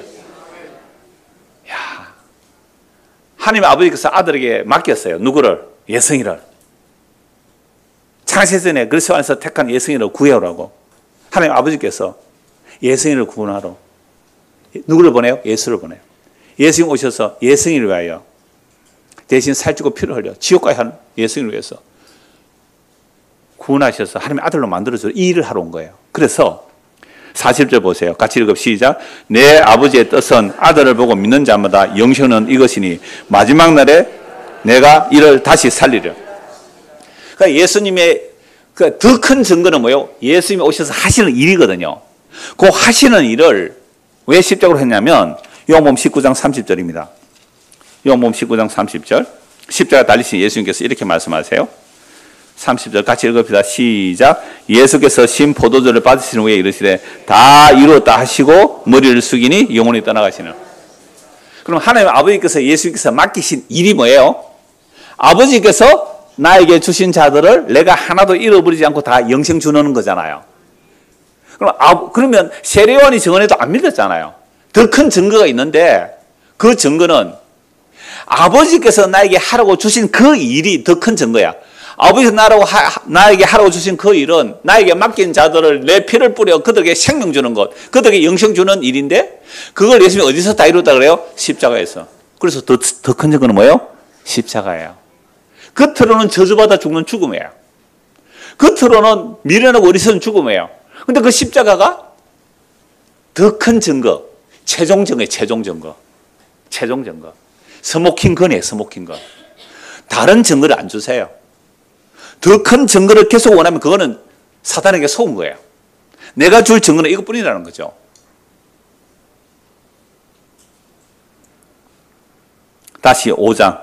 야, 하나님 아버지께서 아들에게 맡겼어요. 누구를? 예성이를. 창세전에 그리스도 안에서 택한 예성이를 구해오라고. 하나님 아버지께서 예성이를 구원하러 누구를 보내요? 예수를 보내요. 예수님 오셔서 예성이를 위하여 대신 살찌고 피를 흘려 지옥까지 한 예수님을 위해서 구원하셔서 하나님의 아들로 만들어서 이 일을 하러 온 거예요. 그래서 40절 보세요. 같이 읽읍 시작. 내 아버지의 뜻은 아들을 보고 믿는 자마다 영생은 이것이니 마지막 날에 내가 이를 다시 살리려. 그러니까 예수님의 더 큰 증거는 뭐예요? 예수님이 오셔서 하시는 일이거든요. 그 하시는 일을 왜 십자가로 했냐면 요한복음 19장 30절입니다. 요한복음 19장 30절. 십자가 달리신 예수님께서 이렇게 말씀하세요. 30절 같이 읽읍시다. 시작. 예수께서 신 포도주를 받으신 후에 이르시되 다 이루었다 하시고 머리를 숙이니 영혼이 떠나가시는. 그럼 하나님 아버지께서 예수님께서 맡기신 일이 뭐예요? 아버지께서 나에게 주신 자들을 내가 하나도 잃어버리지 않고 다 영생 주는 거잖아요. 그러면 세례요한이 증언해도 안 믿었잖아요. 더 큰 증거가 있는데 그 증거는 아버지께서 나에게 하라고 주신 그 일이 더 큰 증거야. 아버지께서 나에게 하라고 주신 그 일은 나에게 맡긴 자들을 내 피를 뿌려 그들에게 생명 주는 것, 그들에게 영생 주는 일인데 그걸 예수님이 어디서 다 이뤘다 그래요? 십자가에서. 그래서 더 큰 증거는 뭐예요? 십자가예요. 겉으로는 저주받아 죽는 죽음이에요. 겉으로는 미련하고 어리석은 죽음이에요. 근데 그 십자가가 더 큰 증거, 최종 증거예요. 최종 증거. 최종 증거. 스모킹건이에요. 스모킹건. 다른 증거를 안 주세요. 더 큰 증거를 계속 원하면 그거는 사단에게 속은 거예요. 내가 줄 증거는 이것뿐이라는 거죠. 다시 5장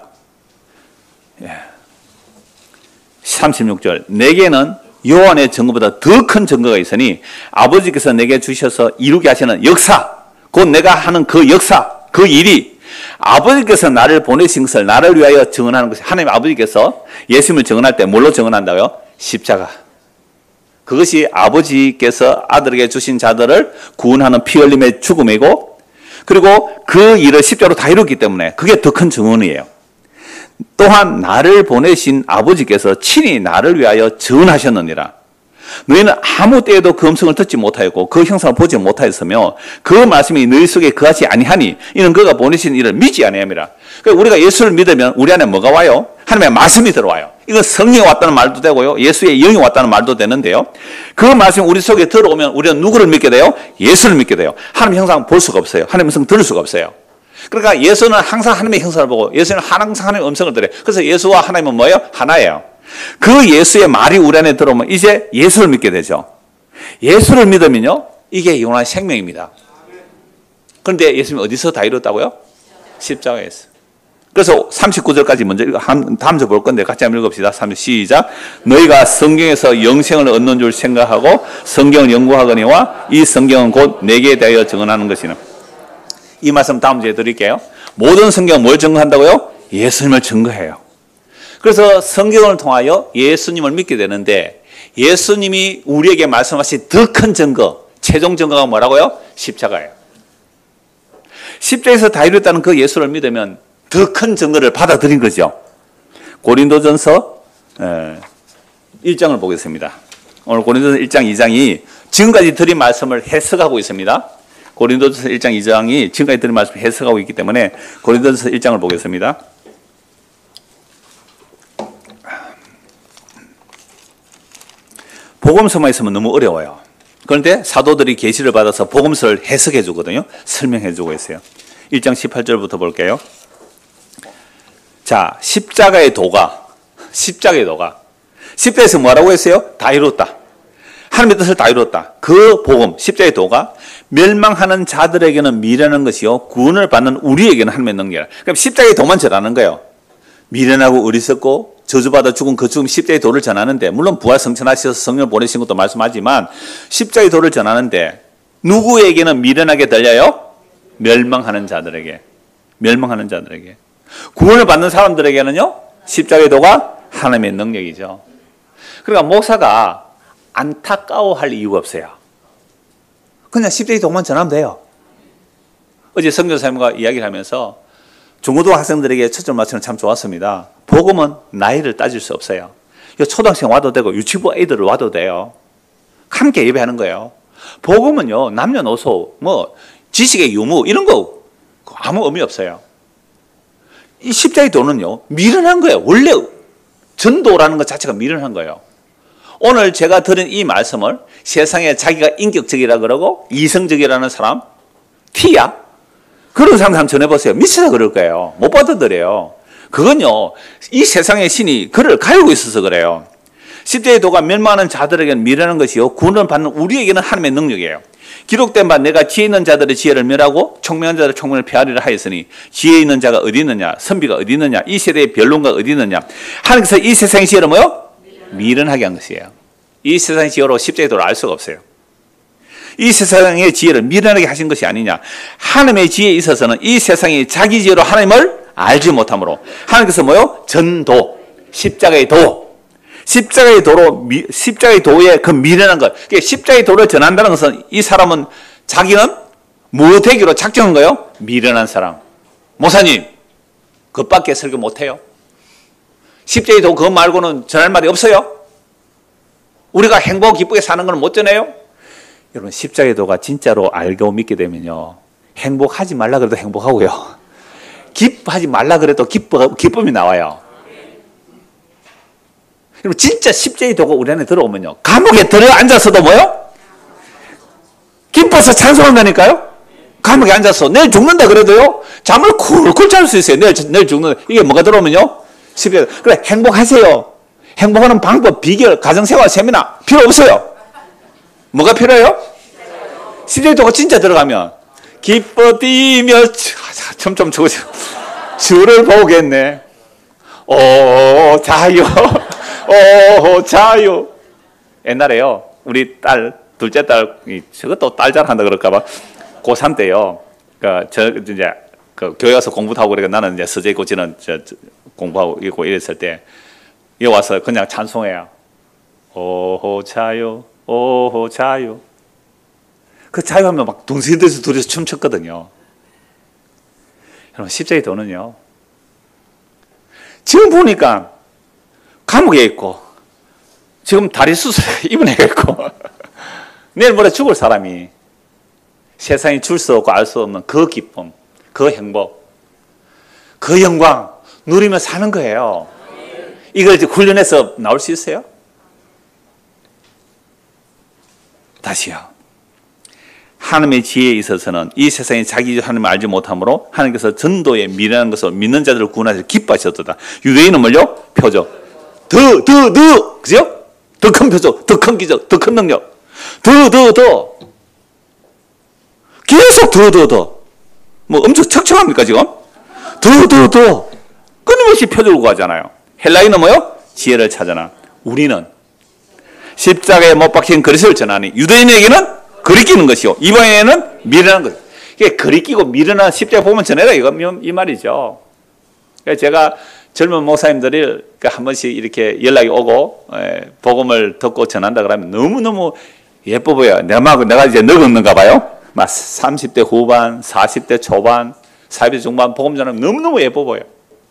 36절. 내게는 요한의 증거보다 더 큰 증거가 있으니 아버지께서 내게 주셔서 이루게 하시는 역사, 곧 내가 하는 그 역사, 그 일이 아버지께서 나를 보내신 것을 나를 위하여 증언하는 것이. 하나님 아버지께서 예수님을 증언할 때 뭘로 증언한다고요? 십자가. 그것이 아버지께서 아들에게 주신 자들을 구원하는 피 흘림의 죽음이고, 그리고 그 일을 십자가로 다 이뤘기 때문에 그게 더 큰 증언이에요. 또한 나를 보내신 아버지께서 친히 나를 위하여 증언하셨느니라. 너희는 아무 때에도 그 음성을 듣지 못하였고 그 형상을 보지 못하였으며 그 말씀이 너희 속에 거하지 아니하니 이는 그가 보내신 이를 믿지 아니함이라. 그러니까 우리가 예수를 믿으면 우리 안에 뭐가 와요? 하나님의 말씀이 들어와요. 이건 성령이 왔다는 말도 되고요, 예수의 영이 왔다는 말도 되는데요, 그 말씀이 우리 속에 들어오면 우리는 누구를 믿게 돼요? 예수를 믿게 돼요. 하나님의 형상을 볼 수가 없어요. 하나님의 음성을 들을 수가 없어요. 그러니까 예수는 항상 하나님의 형상을 보고 예수는 항상 하나님의 음성을 들어요. 그래서 예수와 하나님은 뭐예요? 하나예요. 그 예수의 말이 우리 안에 들어오면 이제 예수를 믿게 되죠. 예수를 믿으면요, 이게 영원한 생명입니다. 그런데 예수님이 어디서 다 이뤘다고요? 십자가에서. 그래서 39절까지 먼저 다음 절 볼 건데 같이 한번 읽읍시다. 시작. 너희가 성경에서 영생을 얻는 줄 생각하고 성경을 연구하거니와 이 성경은 곧 내게 대하여 증언하는 것이나. 이 말씀 다음 주에 드릴게요. 모든 성경은 뭘 증거한다고요? 예수님을 증거해요. 그래서 성경을 통하여 예수님을 믿게 되는데 예수님이 우리에게 말씀하신 더 큰 증거, 최종 증거가 뭐라고요? 십자가예요. 십자가에서 다 이뤘다는 그 예수를 믿으면 더 큰 증거를 받아들인 거죠. 고린도전서 1장을 보겠습니다. 오늘 고린도전서 1장 2장이 지금까지 드린 말씀을 해석하고 있습니다. 고린도전서 1장 2장이 지금까지 드린 말씀을 해석하고 있기 때문에 고린도전서 1장을 보겠습니다. 복음서만 있으면 너무 어려워요. 그런데 사도들이 계시를 받아서 복음서를 해석해 주거든요. 설명해 주고 있어요. 1장 18절부터 볼게요. 자, 십자가의 도가. 십자가에서 뭐라고 했어요? 다 이뤘다. 하나님의 뜻을 다 이뤘다. 그 복음, 십자가의 도가 멸망하는 자들에게는 미련한 것이요, 구원을 받는 우리에게는 하나님의 능력이라. 그럼 십자가의 도만 전하는 거예요. 미련하고 어리석고 저주받아 죽은 그 죽음, 십자가의 도를 전하는데, 물론 부활 성천하셔서 성령을 보내신 것도 말씀하지만 십자가의 도를 전하는데 누구에게는 미련하게 들려요? 멸망하는 자들에게. 구원을 받는 사람들에게는요, 십자가의 도가 하나님의 능력이죠. 그러니까 목사가 안타까워할 이유가 없어요. 그냥 십자가의 도만 전하면 돼요. 어제 선교사님과 이야기를 하면서 중고등 학생들에게 초점 맞추는 참 좋았습니다. 복음은 나이를 따질 수 없어요. 초등학생 와도 되고 유치부 애들 와도 돼요. 함께 예배하는 거예요. 복음은요, 남녀노소, 지식의 유무 이런 거 아무 의미 없어요. 이 십자가의 도는요, 미련한 거예요. 원래 전도라는 것 자체가 미련한 거예요. 오늘 제가 들은 이 말씀을 세상에 자기가 인격적이라 그러고 이성적이라는 사람, T야? 그런 사람 전해보세요. 미쳐서 그럴 거예요. 못 받아들여요. 그건요, 이 세상의 신이 그를 가지고 있어서 그래요. 십자가의 도가 멸망하는 자들에게는 미련한 것이요, 구원을 받는 우리에게는 하나님의 능력이에요. 기록된 바 내가 지혜 있는 자들의 지혜를 멸하고 총명한 자들의 총명을 폐하리라 하였으니 지혜 있는 자가 어디 있느냐, 선비가 어디 있느냐, 이 세대의 변론가 어디 있느냐. 하나님께서 이 세상의 지혜를 뭐요? 미련하게 한 것이에요. 이 세상의 지혜로 십자가의 도를 알 수가 없어요. 이 세상의 지혜를 미련하게 하신 것이 아니냐. 하나님의 지혜에 있어서는 이 세상이 자기 지혜로 하나님을 알지 못하므로 하나님께서 뭐요? 전도, 십자가의 도. 십자가의 도로, 십자가의 도에 그 미련한 것. 십자가의 도를 전한다는 것은 이 사람은 자기는 뭐 되기로 작정한 거예요? 미련한 사람. 목사님, 그것밖에 설교 못해요? 십자가의 도 그것 말고는 전할 말이 없어요? 우리가 행복 기쁘게 사는 건 못 전해요? 여러분, 십자가의 도가 진짜로 알고 믿게 되면요, 행복하지 말라 그래도 행복하고요, 기뻐하지 말라 그래도 기쁨이 나와요. 여러분, 진짜 십자가의 도가 우리 안에 들어오면요, 감옥에 들어앉아서도 뭐요? 기뻐서 찬송한다니까요? 감옥에 앉아서 내일 죽는다 그래도요, 잠을 쿨쿨 잘 수 있어요. 내일 죽는다. 이게 뭐가 들어오면요? 십자가. 그래, 행복하세요. 행복하는 방법, 비결, 가정생활, 세미나 필요 없어요. 뭐가 필요해요? 십자가의 도가 진짜 들어가면 기뻐 뛰며 점점 주를 보겠네. 오 자유, 오 자유. 옛날에요, 우리 딸, 둘째 딸, 저것도 딸 잘한다 그럴까봐 고3 때요, 이제 교회 와서 공부도 하고 그러니까 나는 이제 서재 고치는 공부하고 있고 이랬을 때 여기 와서 그냥 찬송해요. 오 자유, 오 자유. 그 자유하면 막 동생들에서 둘이서 춤췄거든요. 여러분, 십자가의 도는요, 지금 보니까 감옥에 있고 지금 다리 수술 입은 애가 있고 내일 모레 죽을 사람이 세상에 줄 수 없고 알 수 없는 그 기쁨, 그 행복, 그 영광 누리며 사는 거예요. 이걸 이제 훈련해서 나올 수 있어요? 다시요. 하나님의 지혜에 있어서는 이 세상에 자기 하나님을 알지 못하므로 하나님께서 전도에 미련한 것을 믿는 자들을 구원하시려 기뻐하셨도다. 유대인은 뭘요? 표적. 그죠? 더 큰 표적, 더 큰 기적, 더 큰 능력. 더. 계속 더. 뭐 엄청 척척합니까, 지금? 더. 끊임없이 표적을 구하잖아요. 헬라인은 뭐요? 지혜를 찾아나. 우리는 십자가에 못 박힌 그리스도를 전하니 유대인에게는 거리끼는 것이요, 이방인에게는 미련한 것. 이게 거리끼고 미련한 십자가 보면 전해라, 이 말이죠. 제가 젊은 목사님들이 한 번씩 이렇게 연락이 오고 복음을 듣고 전한다 그러면 너무너무 예뻐 보여요. 내가 이제 늙었는가 봐요. 막 30대 후반, 40대 초반, 40대 중반 복음 전하면 너무너무 예뻐 보여요.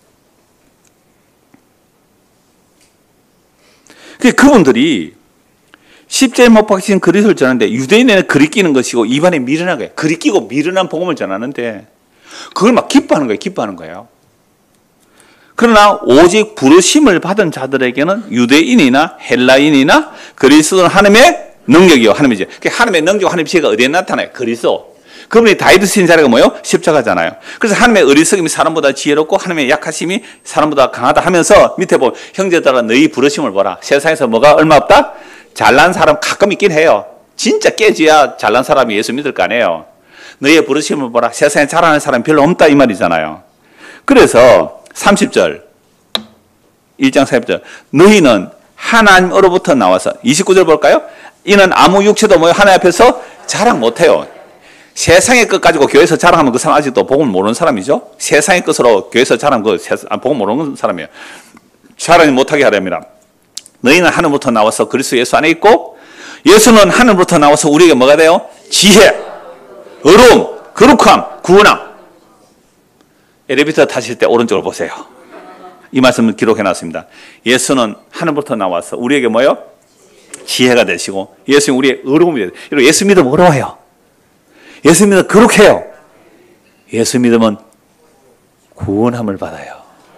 그분들이 십자가에 못 박힌 그리스도를 전하는데 유대인에는 거리끼는 것이고 이방인에 미련한 거예요. 거리끼고 미련한 복음을 전하는데 그걸 막 기뻐하는 거예요. 그러나 오직 부르심을 받은 자들에게는 유대인이나 헬라인이나 그리스도는 하나님의 능력이요, 하나님의 지혜. 하나님의 능력, 하나님의 지혜가 어디에 나타나요? 그리스도. 그분이 다윗을 친 자리가 뭐예요? 십자가잖아요. 그래서 하나님의 어리석음이 사람보다 지혜롭고 하나님의 약하심이 사람보다 강하다 하면서 밑에 보면 형제들아 너희 부르심을 보라. 세상에서 뭐가 얼마 없다? 잘난 사람 가끔 있긴 해요. 진짜 깨져야 잘난 사람이 예수 믿을 거 아니에요. 너희의 부르심을 보라. 세상에 잘하는 사람이 별로 없다 이 말이잖아요. 그래서 30절 1장 30절 너희는 하나님으로부터 나와서 29절 볼까요? 이는 아무 육체도 뭐요? 하나님 앞에서 자랑 못해요. 세상의 것 가지고 교회에서 자랑하면 그 사람 아직도 복음을 모르는 사람이죠. 세상의 것으로 교회에서 자랑하면 복음 모르는 사람이에요. 자라지 못하게 하렵니다. 너희는 하늘부터 나와서 그리스도 예수 안에 있고 예수는 하늘부터 나와서 우리에게 뭐가 돼요? 지혜, 의로움, 거룩함, 구원함. 엘리베이터 타실 때 오른쪽으로 보세요. 이 말씀을 기록해 놨습니다. 예수는 하늘부터 나와서 우리에게 뭐예요? 지혜가 되시고 예수는 우리의 의로움이 되요. 여러분 예수 믿으면 의로워요. 예수 믿으면 거룩해요. 예수 믿으면 구원함을 받아요.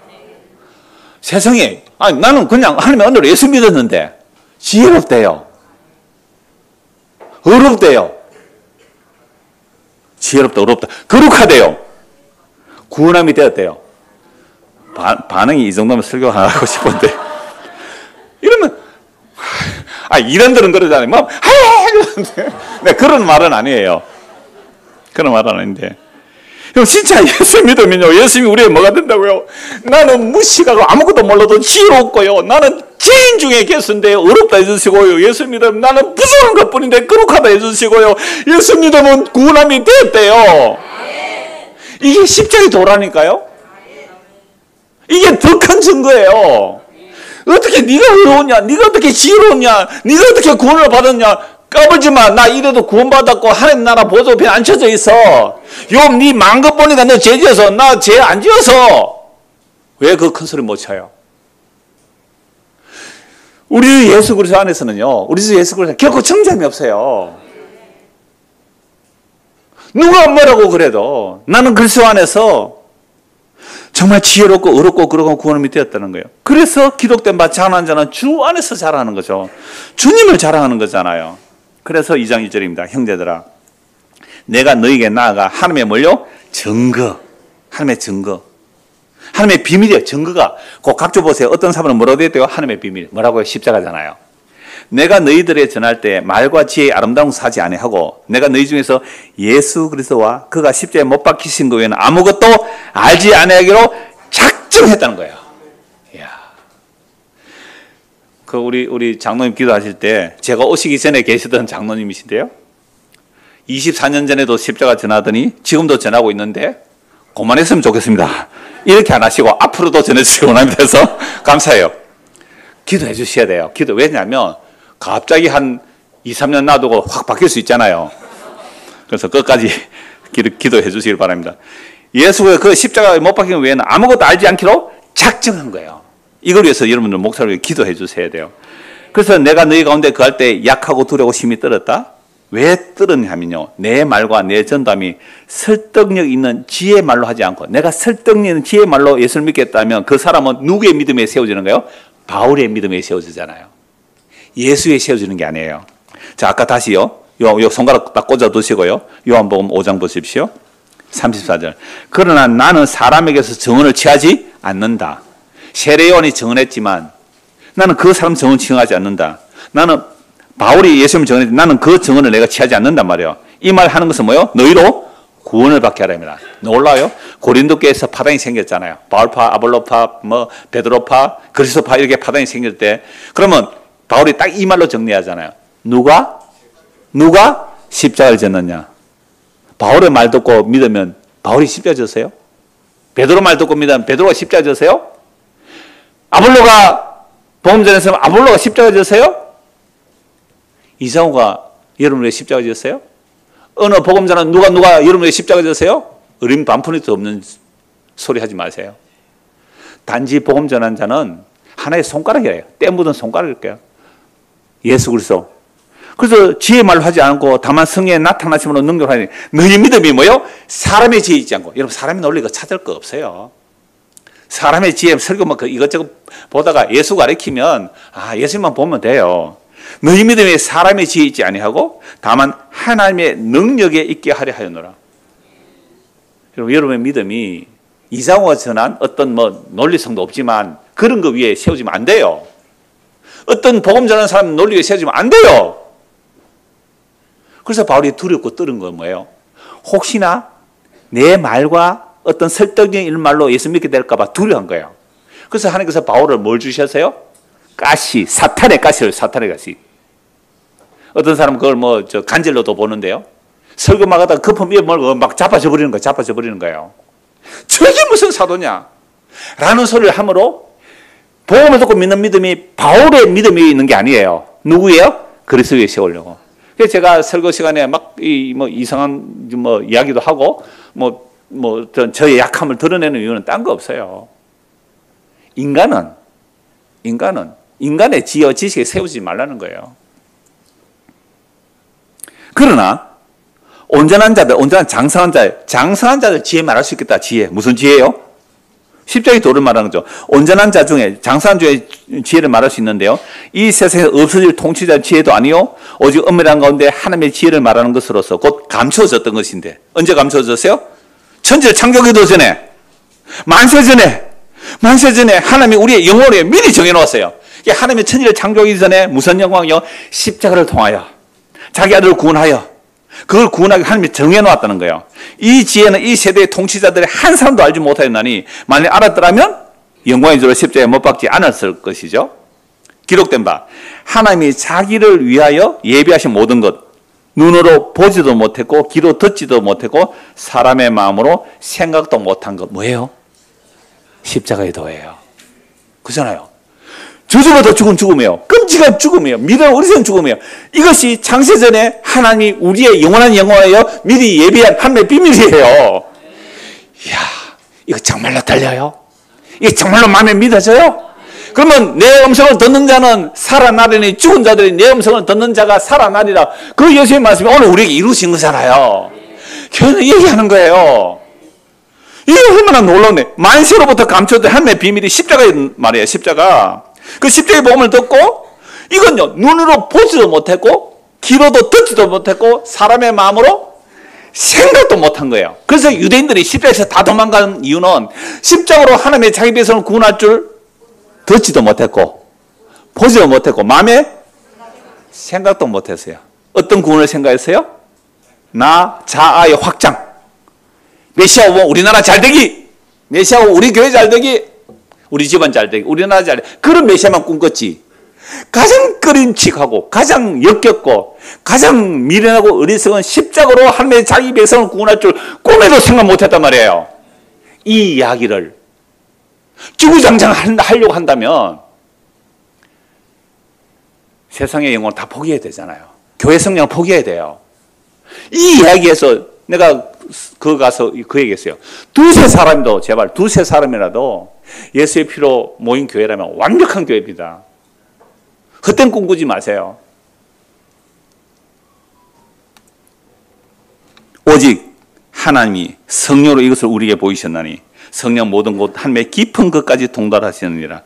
세상에 나는 그냥 하나님의 은혜로 예수 믿었는데 지혜롭대요. 의롭대요. 지혜롭다, 의롭다, 거룩하대요. 구원함이 되었대요. 반응이 이 정도면 설교 하나 하고 싶은데 이러면 이런들은 그러잖아요. 막 네, 그런 말은 아니에요. 그런 말은 아닌데 진짜 예수 믿으면요 예수님이 우리의 뭐가 된다고요? 나는 무식하고 아무것도 몰라도 지혜롭고요 나는 죄인 중에 계신데 어렵다 해주시고요 예수 믿으면 나는 부족한 것뿐인데 거룩하다 해주시고요 예수 믿으면 구원함이 되었대요. 이게 십자가의 도라니까요. 이게 더 큰 증거예요. 어떻게 네가 의로웠냐, 네가 어떻게 지혜로웠냐, 네가 어떻게 구원을 받았냐. 까불지 마. 나 이래도 구원받았고 하나님 나라 보좌에 앉혀져 있어. 요 네 망것 보니까 너 죄 지어서 나 죄 안 지어서. 왜 그 큰 소리 못 쳐요? 우리 예수 그리스도 안에서는요, 우리 예수 그리스도 결코 정죄함이 없어요. 누가 뭐라고 그래도 나는 그리스도 안에서 정말 지혜롭고 의롭고 그러고 구원함이 되었다는 거예요. 그래서 기록된 바 자라는 자는 주 안에서 자라는 거죠. 주님을 자랑하는 거잖아요. 그래서 2장 1절입니다. 형제들아 내가 너에게 나아가 하나님의 뭘요? 증거. 하나님의 증거. 하나님의 비밀이에요. 증거가. 그 각조 보세요. 어떤 사람은 뭐라고 되어 있대요? 하나님의 비밀. 뭐라고요? 십자가잖아요. 내가 너희들에 전할 때 말과 지혜의 아름다운 사지 아니하고 내가 너희 중에서 예수 그리스도와 그가 십자가에 못 박히신 것 외에는 아무것도 알지 아니하기로 작정했다는 거예요. 이야. 그 우리 장로님 기도하실 때 제가 오시기 전에 계시던 장로님이신데요. 24년 전에도 십자가 전하더니 지금도 전하고 있는데 그만했으면 좋겠습니다. 이렇게 안 하시고 앞으로도 전해주시기 원합니다. 해서 감사해요. 기도해 주셔야 돼요. 왜냐하면 갑자기 한 2, 3년 놔두고 확 바뀔 수 있잖아요. 그래서 끝까지 기도해 주시길 바랍니다. 예수가 그 십자가에 못 박힌 외에는 아무것도 알지 않기로 작정한 거예요. 이걸 위해서 여러분들 목사를 위해 기도해 주셔야 돼요. 그래서 내가 너희 가운데 거할 때 약하고 두려고 심히 떨었다. 왜 떨었냐면요. 내 말과 내 전담이 설득력 있는 지혜의 말로 하지 않고 내가 설득력 있는 지혜의 말로 예수를 믿겠다면 그 사람은 누구의 믿음에 세워지는 거예요? 바울의 믿음에 세워지잖아요. 예수에 세워지는 게 아니에요. 자, 아까 다시요. 요 손가락 딱 꽂아 두시고요. 요한복음 5장 보십시오. 34절. 그러나 나는 사람에게서 증언을 취하지 않는다. 세례 요한이 증언했지만 나는 그 사람 증언 취하지 않는다. 나는 바울이 예수님을 증언했지만 나는 그 증언을 내가 취하지 않는단 말이에요. 이 말 하는 것은 뭐예요? 너희로 구원을 받게 하랍니다. 놀라요? 고린도교에서 파당이 생겼잖아요. 바울파, 아볼로파, 베드로파, 그리스도파 이렇게 파당이 생길 때 그러면 바울이 딱 이 말로 정리하잖아요. 누가 십자가를 졌느냐? 바울의 말 듣고 믿으면 바울이 십자가 졌어요? 베드로 말 듣고 믿으면 베드로가 십자가 졌어요? 아볼로가 복음 전했으면 아볼로가 십자가 졌어요? 이상호가 여러분의 십자가 졌어요? 어느 복음자는 누가 여러분의 십자가 졌어요? 어린 반푼이도 없는 소리 하지 마세요. 단지 복음 전한 자는 하나의 손가락이에요. 때 묻은 손가락일 거예요. 예수 그리스도. 그래서 지혜의 말로 하지 않고 다만 성령의 나타나심으로 능력을 하니 너희 믿음이 뭐요? 사람의 지혜 있지 않고. 여러분 사람의 논리가 찾을 거 없어요. 사람의 지혜 설교 막 이것저것 보다가 예수 가르치면 예수님만 보면 돼요. 너희 믿음에 사람의 지혜 있지 아니하고 다만 하나님의 능력에 있게 하려 하였노라. 여러분의 믿음이 이상호가 전한 어떤 논리성도 없지만 그런 거 위에 세워지면 안 돼요. 어떤 복음 전하는 사람 논리 위에 세워지면 안 돼요. 그래서 바울이 두렵고 떨은 건 뭐예요? 혹시나 내 말과 어떤 설득력 있는 말로 예수 믿게 될까 봐 두려운 거예요. 그래서 하나님께서 바울을 뭘 주셨어요? 가시, 사탄의 가시를 사탄의 가시. 어떤 사람은 그걸 간절로도 보는데요. 설교 막 하다가 급한 입에 막 자빠져 버리는 거예요. 저게 무슨 사도냐? 라는 소리를 함으로 복음을 듣고 믿는 믿음이 바울의 믿음이 있는 게 아니에요. 누구예요? 그리스도에 세우려고. 그래서 제가 설교 시간에 막 이상한 이야기도 하고 저의 약함을 드러내는 이유는 딴 거 없어요. 인간의 지혜와 지식에 세우지 말라는 거예요. 그러나 온전한 자들, 온전한 장성한 자들 지혜 말할 수 있겠다. 지혜. 무슨 지혜요? 십자가의 도를 말하는 거죠. 온전한 자 중에, 장성한 중에 지혜를 말할 수 있는데요. 이 세상에 없어질 통치자 지혜도 아니요. 오직 엄밀한 가운데 하나님의 지혜를 말하는 것으로서 곧 감춰졌던 것인데. 언제 감춰졌어요? 천지를 창조하기도 전에, 만세 전에 하나님이 우리의 영혼에 미리 정해놓았어요. 하나님의 천지를 창조하기 전에 무슨 영광이요? 십자가를 통하여 자기 아들을 구원하여 그걸 구원하게 하나님이 정해놓았다는 거예요. 이 지혜는 이 세대의 통치자들이 한 사람도 알지 못하였나니 만일 알았더라면 영광의 주로 십자가에 못 박지 않았을 것이죠. 기록된 바 하나님이 자기를 위하여 예비하신 모든 것 눈으로 보지도 못했고 귀로 듣지도 못했고 사람의 마음으로 생각도 못한 것 뭐예요? 십자가의 도예요. 그렇잖아요. 저주보다 죽은 죽음이에요. 끔찍한 죽음이에요. 믿음 어리석은 죽음이에요. 이것이 창세전에 하나님이 우리의 영원한 영혼이여 미리 예비한 하나님의 비밀이에요. 이야, 이거 정말로 들려요? 이게 정말로 마음에 믿어져요? 그러면 내 음성을 듣는 자는 살아나리니 죽은 자들이 내 음성을 듣는 자가 살아나리라. 그 예수의 말씀이 오늘 우리에게 이루어진 거잖아요. 교회는 얘기하는 거예요. 이게 얼마나 놀라운데 만세로부터 감춰진 하나님의 비밀이 십자가의 말이에요. 십자가. 그 십자가의 복음을 듣고 이건요 눈으로 보지도 못했고 귀로도 듣지도 못했고 사람의 마음으로 생각도 못한 거예요. 그래서 유대인들이 십자가에서 다 도망간 이유는 십자가로 하나님의 자기 백성을 구원할 줄 듣지도 못했고 보지도 못했고 마음에 생각도 못했어요. 어떤 구원을 생각했어요? 나 자아의 확장. 메시아 오면 우리나라 잘되기, 메시아 오면 우리 교회 잘되기, 우리 집안 잘되기, 우리나라 잘되기, 그런 메시아만 꿈꿨지. 가장 꺼림칙하고 가장 역겹고 가장 미련하고 어리석은 십자가로 하나님의 자기 백성을 구원할 줄 꿈에도 생각 못했단 말이에요. 이 이야기를 주구장창 하려고 한다면 세상의 영혼을 다 포기해야 되잖아요. 교회 성령을 포기해야 돼요. 이 이야기에서 내가 가서 그 얘기했어요. 두세 사람도 제발 두세 사람이라도 예수의 피로 모인 교회라면 완벽한 교회입니다. 헛된 꿈 꾸지 마세요. 오직 하나님이 성령으로 이것을 우리에게 보이셨나니 성령 모든 곳 하나님의 깊은 것까지 통달하시느니라.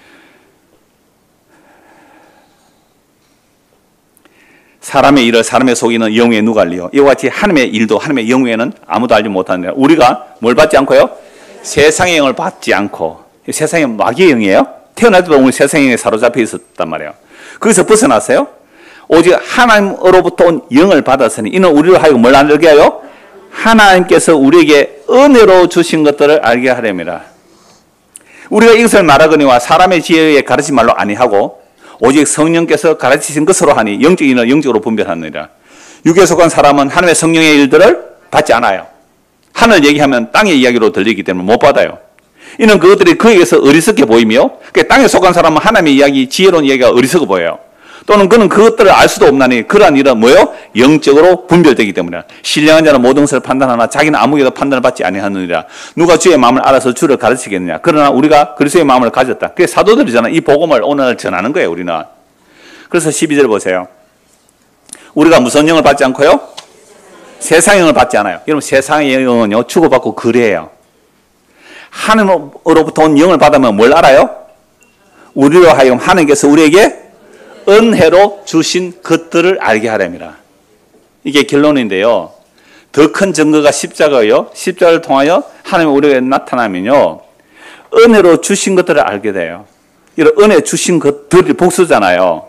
사람의 일을 사람의 속이는 영에 누가 알리요? 이와 같이 하나님의 일도 하나님의 영에는 아무도 알지 못하느니라. 우리가 뭘 받지 않고요? 세상의 영을 받지 않고. 세상의 마귀의 영이에요? 태어날 때부터 오늘 세상의 영에 사로잡혀 있었단 말이에요. 거기서 벗어났어요? 오직 하나님으로부터 온 영을 받았으니 이는 우리로 하여금 뭘 알게 하여? 하나님께서 우리에게 은혜로 주신 것들을 알게 하렵니다. 우리가 이것을 말하거니와 사람의 지혜에 가르친 말로 아니하고 오직 성령께서 가르치신 것으로 하니 영적인 일은 영적으로 분별하느니라. 육에 속한 사람은 하나님의 성령의 일들을 받지 않아요. 하늘 얘기하면 땅의 이야기로 들리기 때문에 못 받아요. 이는 그것들이 그에게서 어리석게 보이며 땅에 속한 사람은 하나님의 이야기, 지혜로운 이야기가 어리석어 보여요. 또는 그는 그것들을 알 수도 없나니 그러한 일은 뭐예요? 영적으로 분별되기 때문이라. 신령한 자는 모든 것을 판단하나 자기는 아무에게도 판단을 받지 아니하느니라. 누가 주의 마음을 알아서 주를 가르치겠느냐. 그러나 우리가 그리스도의 마음을 가졌다. 그게 사도들이잖아. 이 복음을 오늘 전하는 거예요. 우리는. 그래서 12절 보세요. 우리가 무슨 영을 받지 않고요? 세상의 영을 받지 않아요. 여러분 세상의 영은요 주고받고 그래요. 하나님으로부터 온 영을 받으면 뭘 알아요? 우리로 하여금 하나님께서 우리에게 은혜로 주신 것들을 알게 하렵니다. 이게 결론인데요. 더 큰 증거가 십자가예요. 십자가를 통하여 하나님이 우리에게 나타나면요. 은혜로 주신 것들을 알게 돼요. 이런 은혜 주신 것들이 복수잖아요.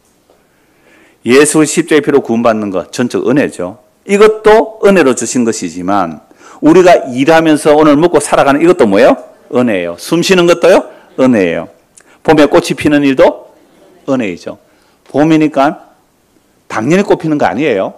예수 십자가의 피로 구원받는 것 전적 은혜죠. 이것도 은혜로 주신 것이지만 우리가 일하면서 오늘 먹고 살아가는 이것도 뭐예요? 은혜예요. 숨 쉬는 것도요? 은혜예요. 봄에 꽃이 피는 일도 은혜이죠. 봄이니까 당연히 꽃피는 거 아니에요.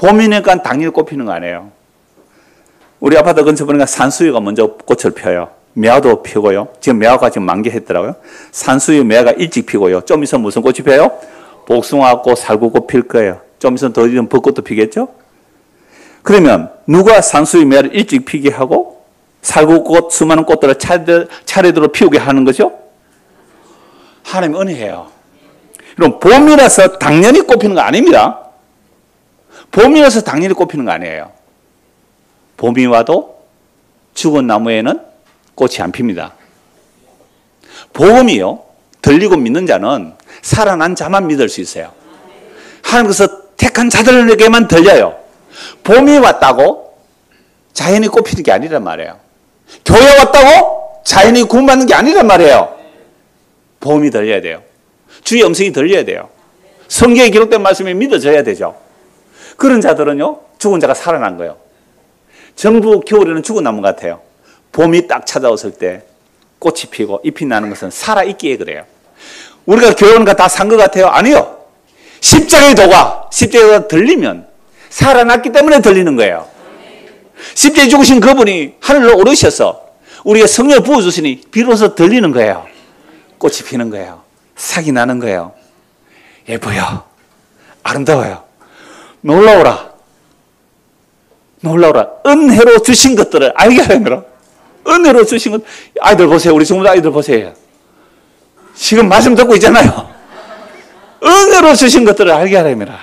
봄이니까 당연히 꽃피는 거 아니에요. 우리 아파트 근처 보니까 산수유가 먼저 꽃을 펴요. 매화도 피고요. 지금 매화가 지금 만개했더라고요. 산수유 매화가 일찍 피고요. 좀 있으면 무슨 꽃이 펴요? 복숭아꽃, 살구꽃 필 거예요. 좀 있으면 더 있으면 벚꽃도 피겠죠? 그러면 누가 산수유 매화를 일찍 피게 하고 살구꽃, 수많은 꽃들을 차례대로 피우게 하는 거죠? 하나님 은혜예요. 그럼 봄이라서 당연히 꽃피는 거 아닙니다. 봄이라서 당연히 꽃피는 거 아니에요. 봄이 와도 죽은 나무에는 꽃이 안 핍니다. 복음이요, 들리고 믿는 자는 살아난 자만 믿을 수 있어요. 하나님께서 택한 자들에게만 들려요. 봄이 왔다고 자연이 꽃피는 게 아니란 말이에요. 교회 왔다고 자연이 구원받는 게 아니란 말이에요. 봄이 들려야 돼요. 주의 음성이 들려야 돼요. 성경에 기록된 말씀이 믿어져야 되죠. 그런 자들은요, 죽은 자가 살아난 거예요. 전부 겨울에는 죽은 나무 같아요. 봄이 딱 찾아왔을 때 꽃이 피고 잎이 나는 것은 살아있기에 그래요. 우리가 교회 오는 거 다 산 것 같아요? 아니요. 십자가의 도가, 십자가가 들리면 살아났기 때문에 들리는 거예요. 십자가에 죽으신 그분이 하늘로 오르셔서 우리가 성령을 부어주시니 비로소 들리는 거예요. 꽃이 피는 거예요. 삭이 나는 거예요. 예뻐요. 아름다워요. 놀라워라. 놀라워라. 은혜로 주신 것들을 알게 하려면, 은혜로 주신 것, 아이들 보세요. 우리 친구들 아이들 보세요. 지금 말씀 듣고 있잖아요. 은혜로 주신 것들을 알게 하려면.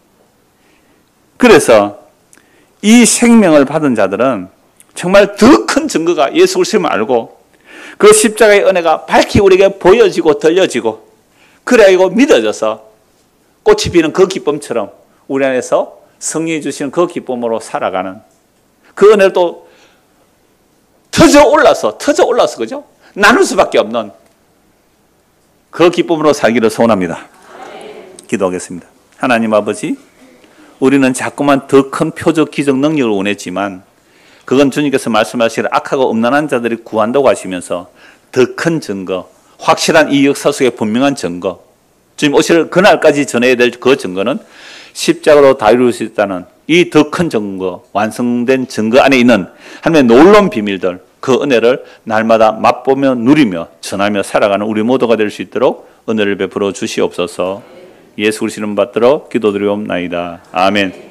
그래서 이 생명을 받은 자들은 정말 더 큰 증거가 예수 그리스도를 알고 그 십자가의 은혜가 밝히 우리에게 보여지고 들려지고 그래야 이거 믿어져서 꽃이 피는 그 기쁨처럼 우리 안에서 성령이 주시는 그 기쁨으로 살아가는 그 은혜를 또 터져 올라서 그죠? 나눌 수밖에 없는 그 기쁨으로 살기를 소원합니다. 기도하겠습니다. 하나님 아버지, 우리는 자꾸만 더 큰 표적 기적 능력을 원했지만 그건 주님께서 말씀하시기를 악하고 음란한 자들이 구한다고 하시면서 더 큰 증거, 확실한 이 역사 속에 분명한 증거, 주님 오실 그날까지 전해야 될 그 증거는 십자가로 다 이룰 수 있다는 이 더 큰 증거, 완성된 증거 안에 있는 하나님의 놀라운 비밀들, 그 은혜를 날마다 맛보며 누리며 전하며 살아가는 우리 모두가 될 수 있도록 은혜를 베풀어 주시옵소서. 예수 그리스도 이름 받들어 기도드리옵나이다. 아멘.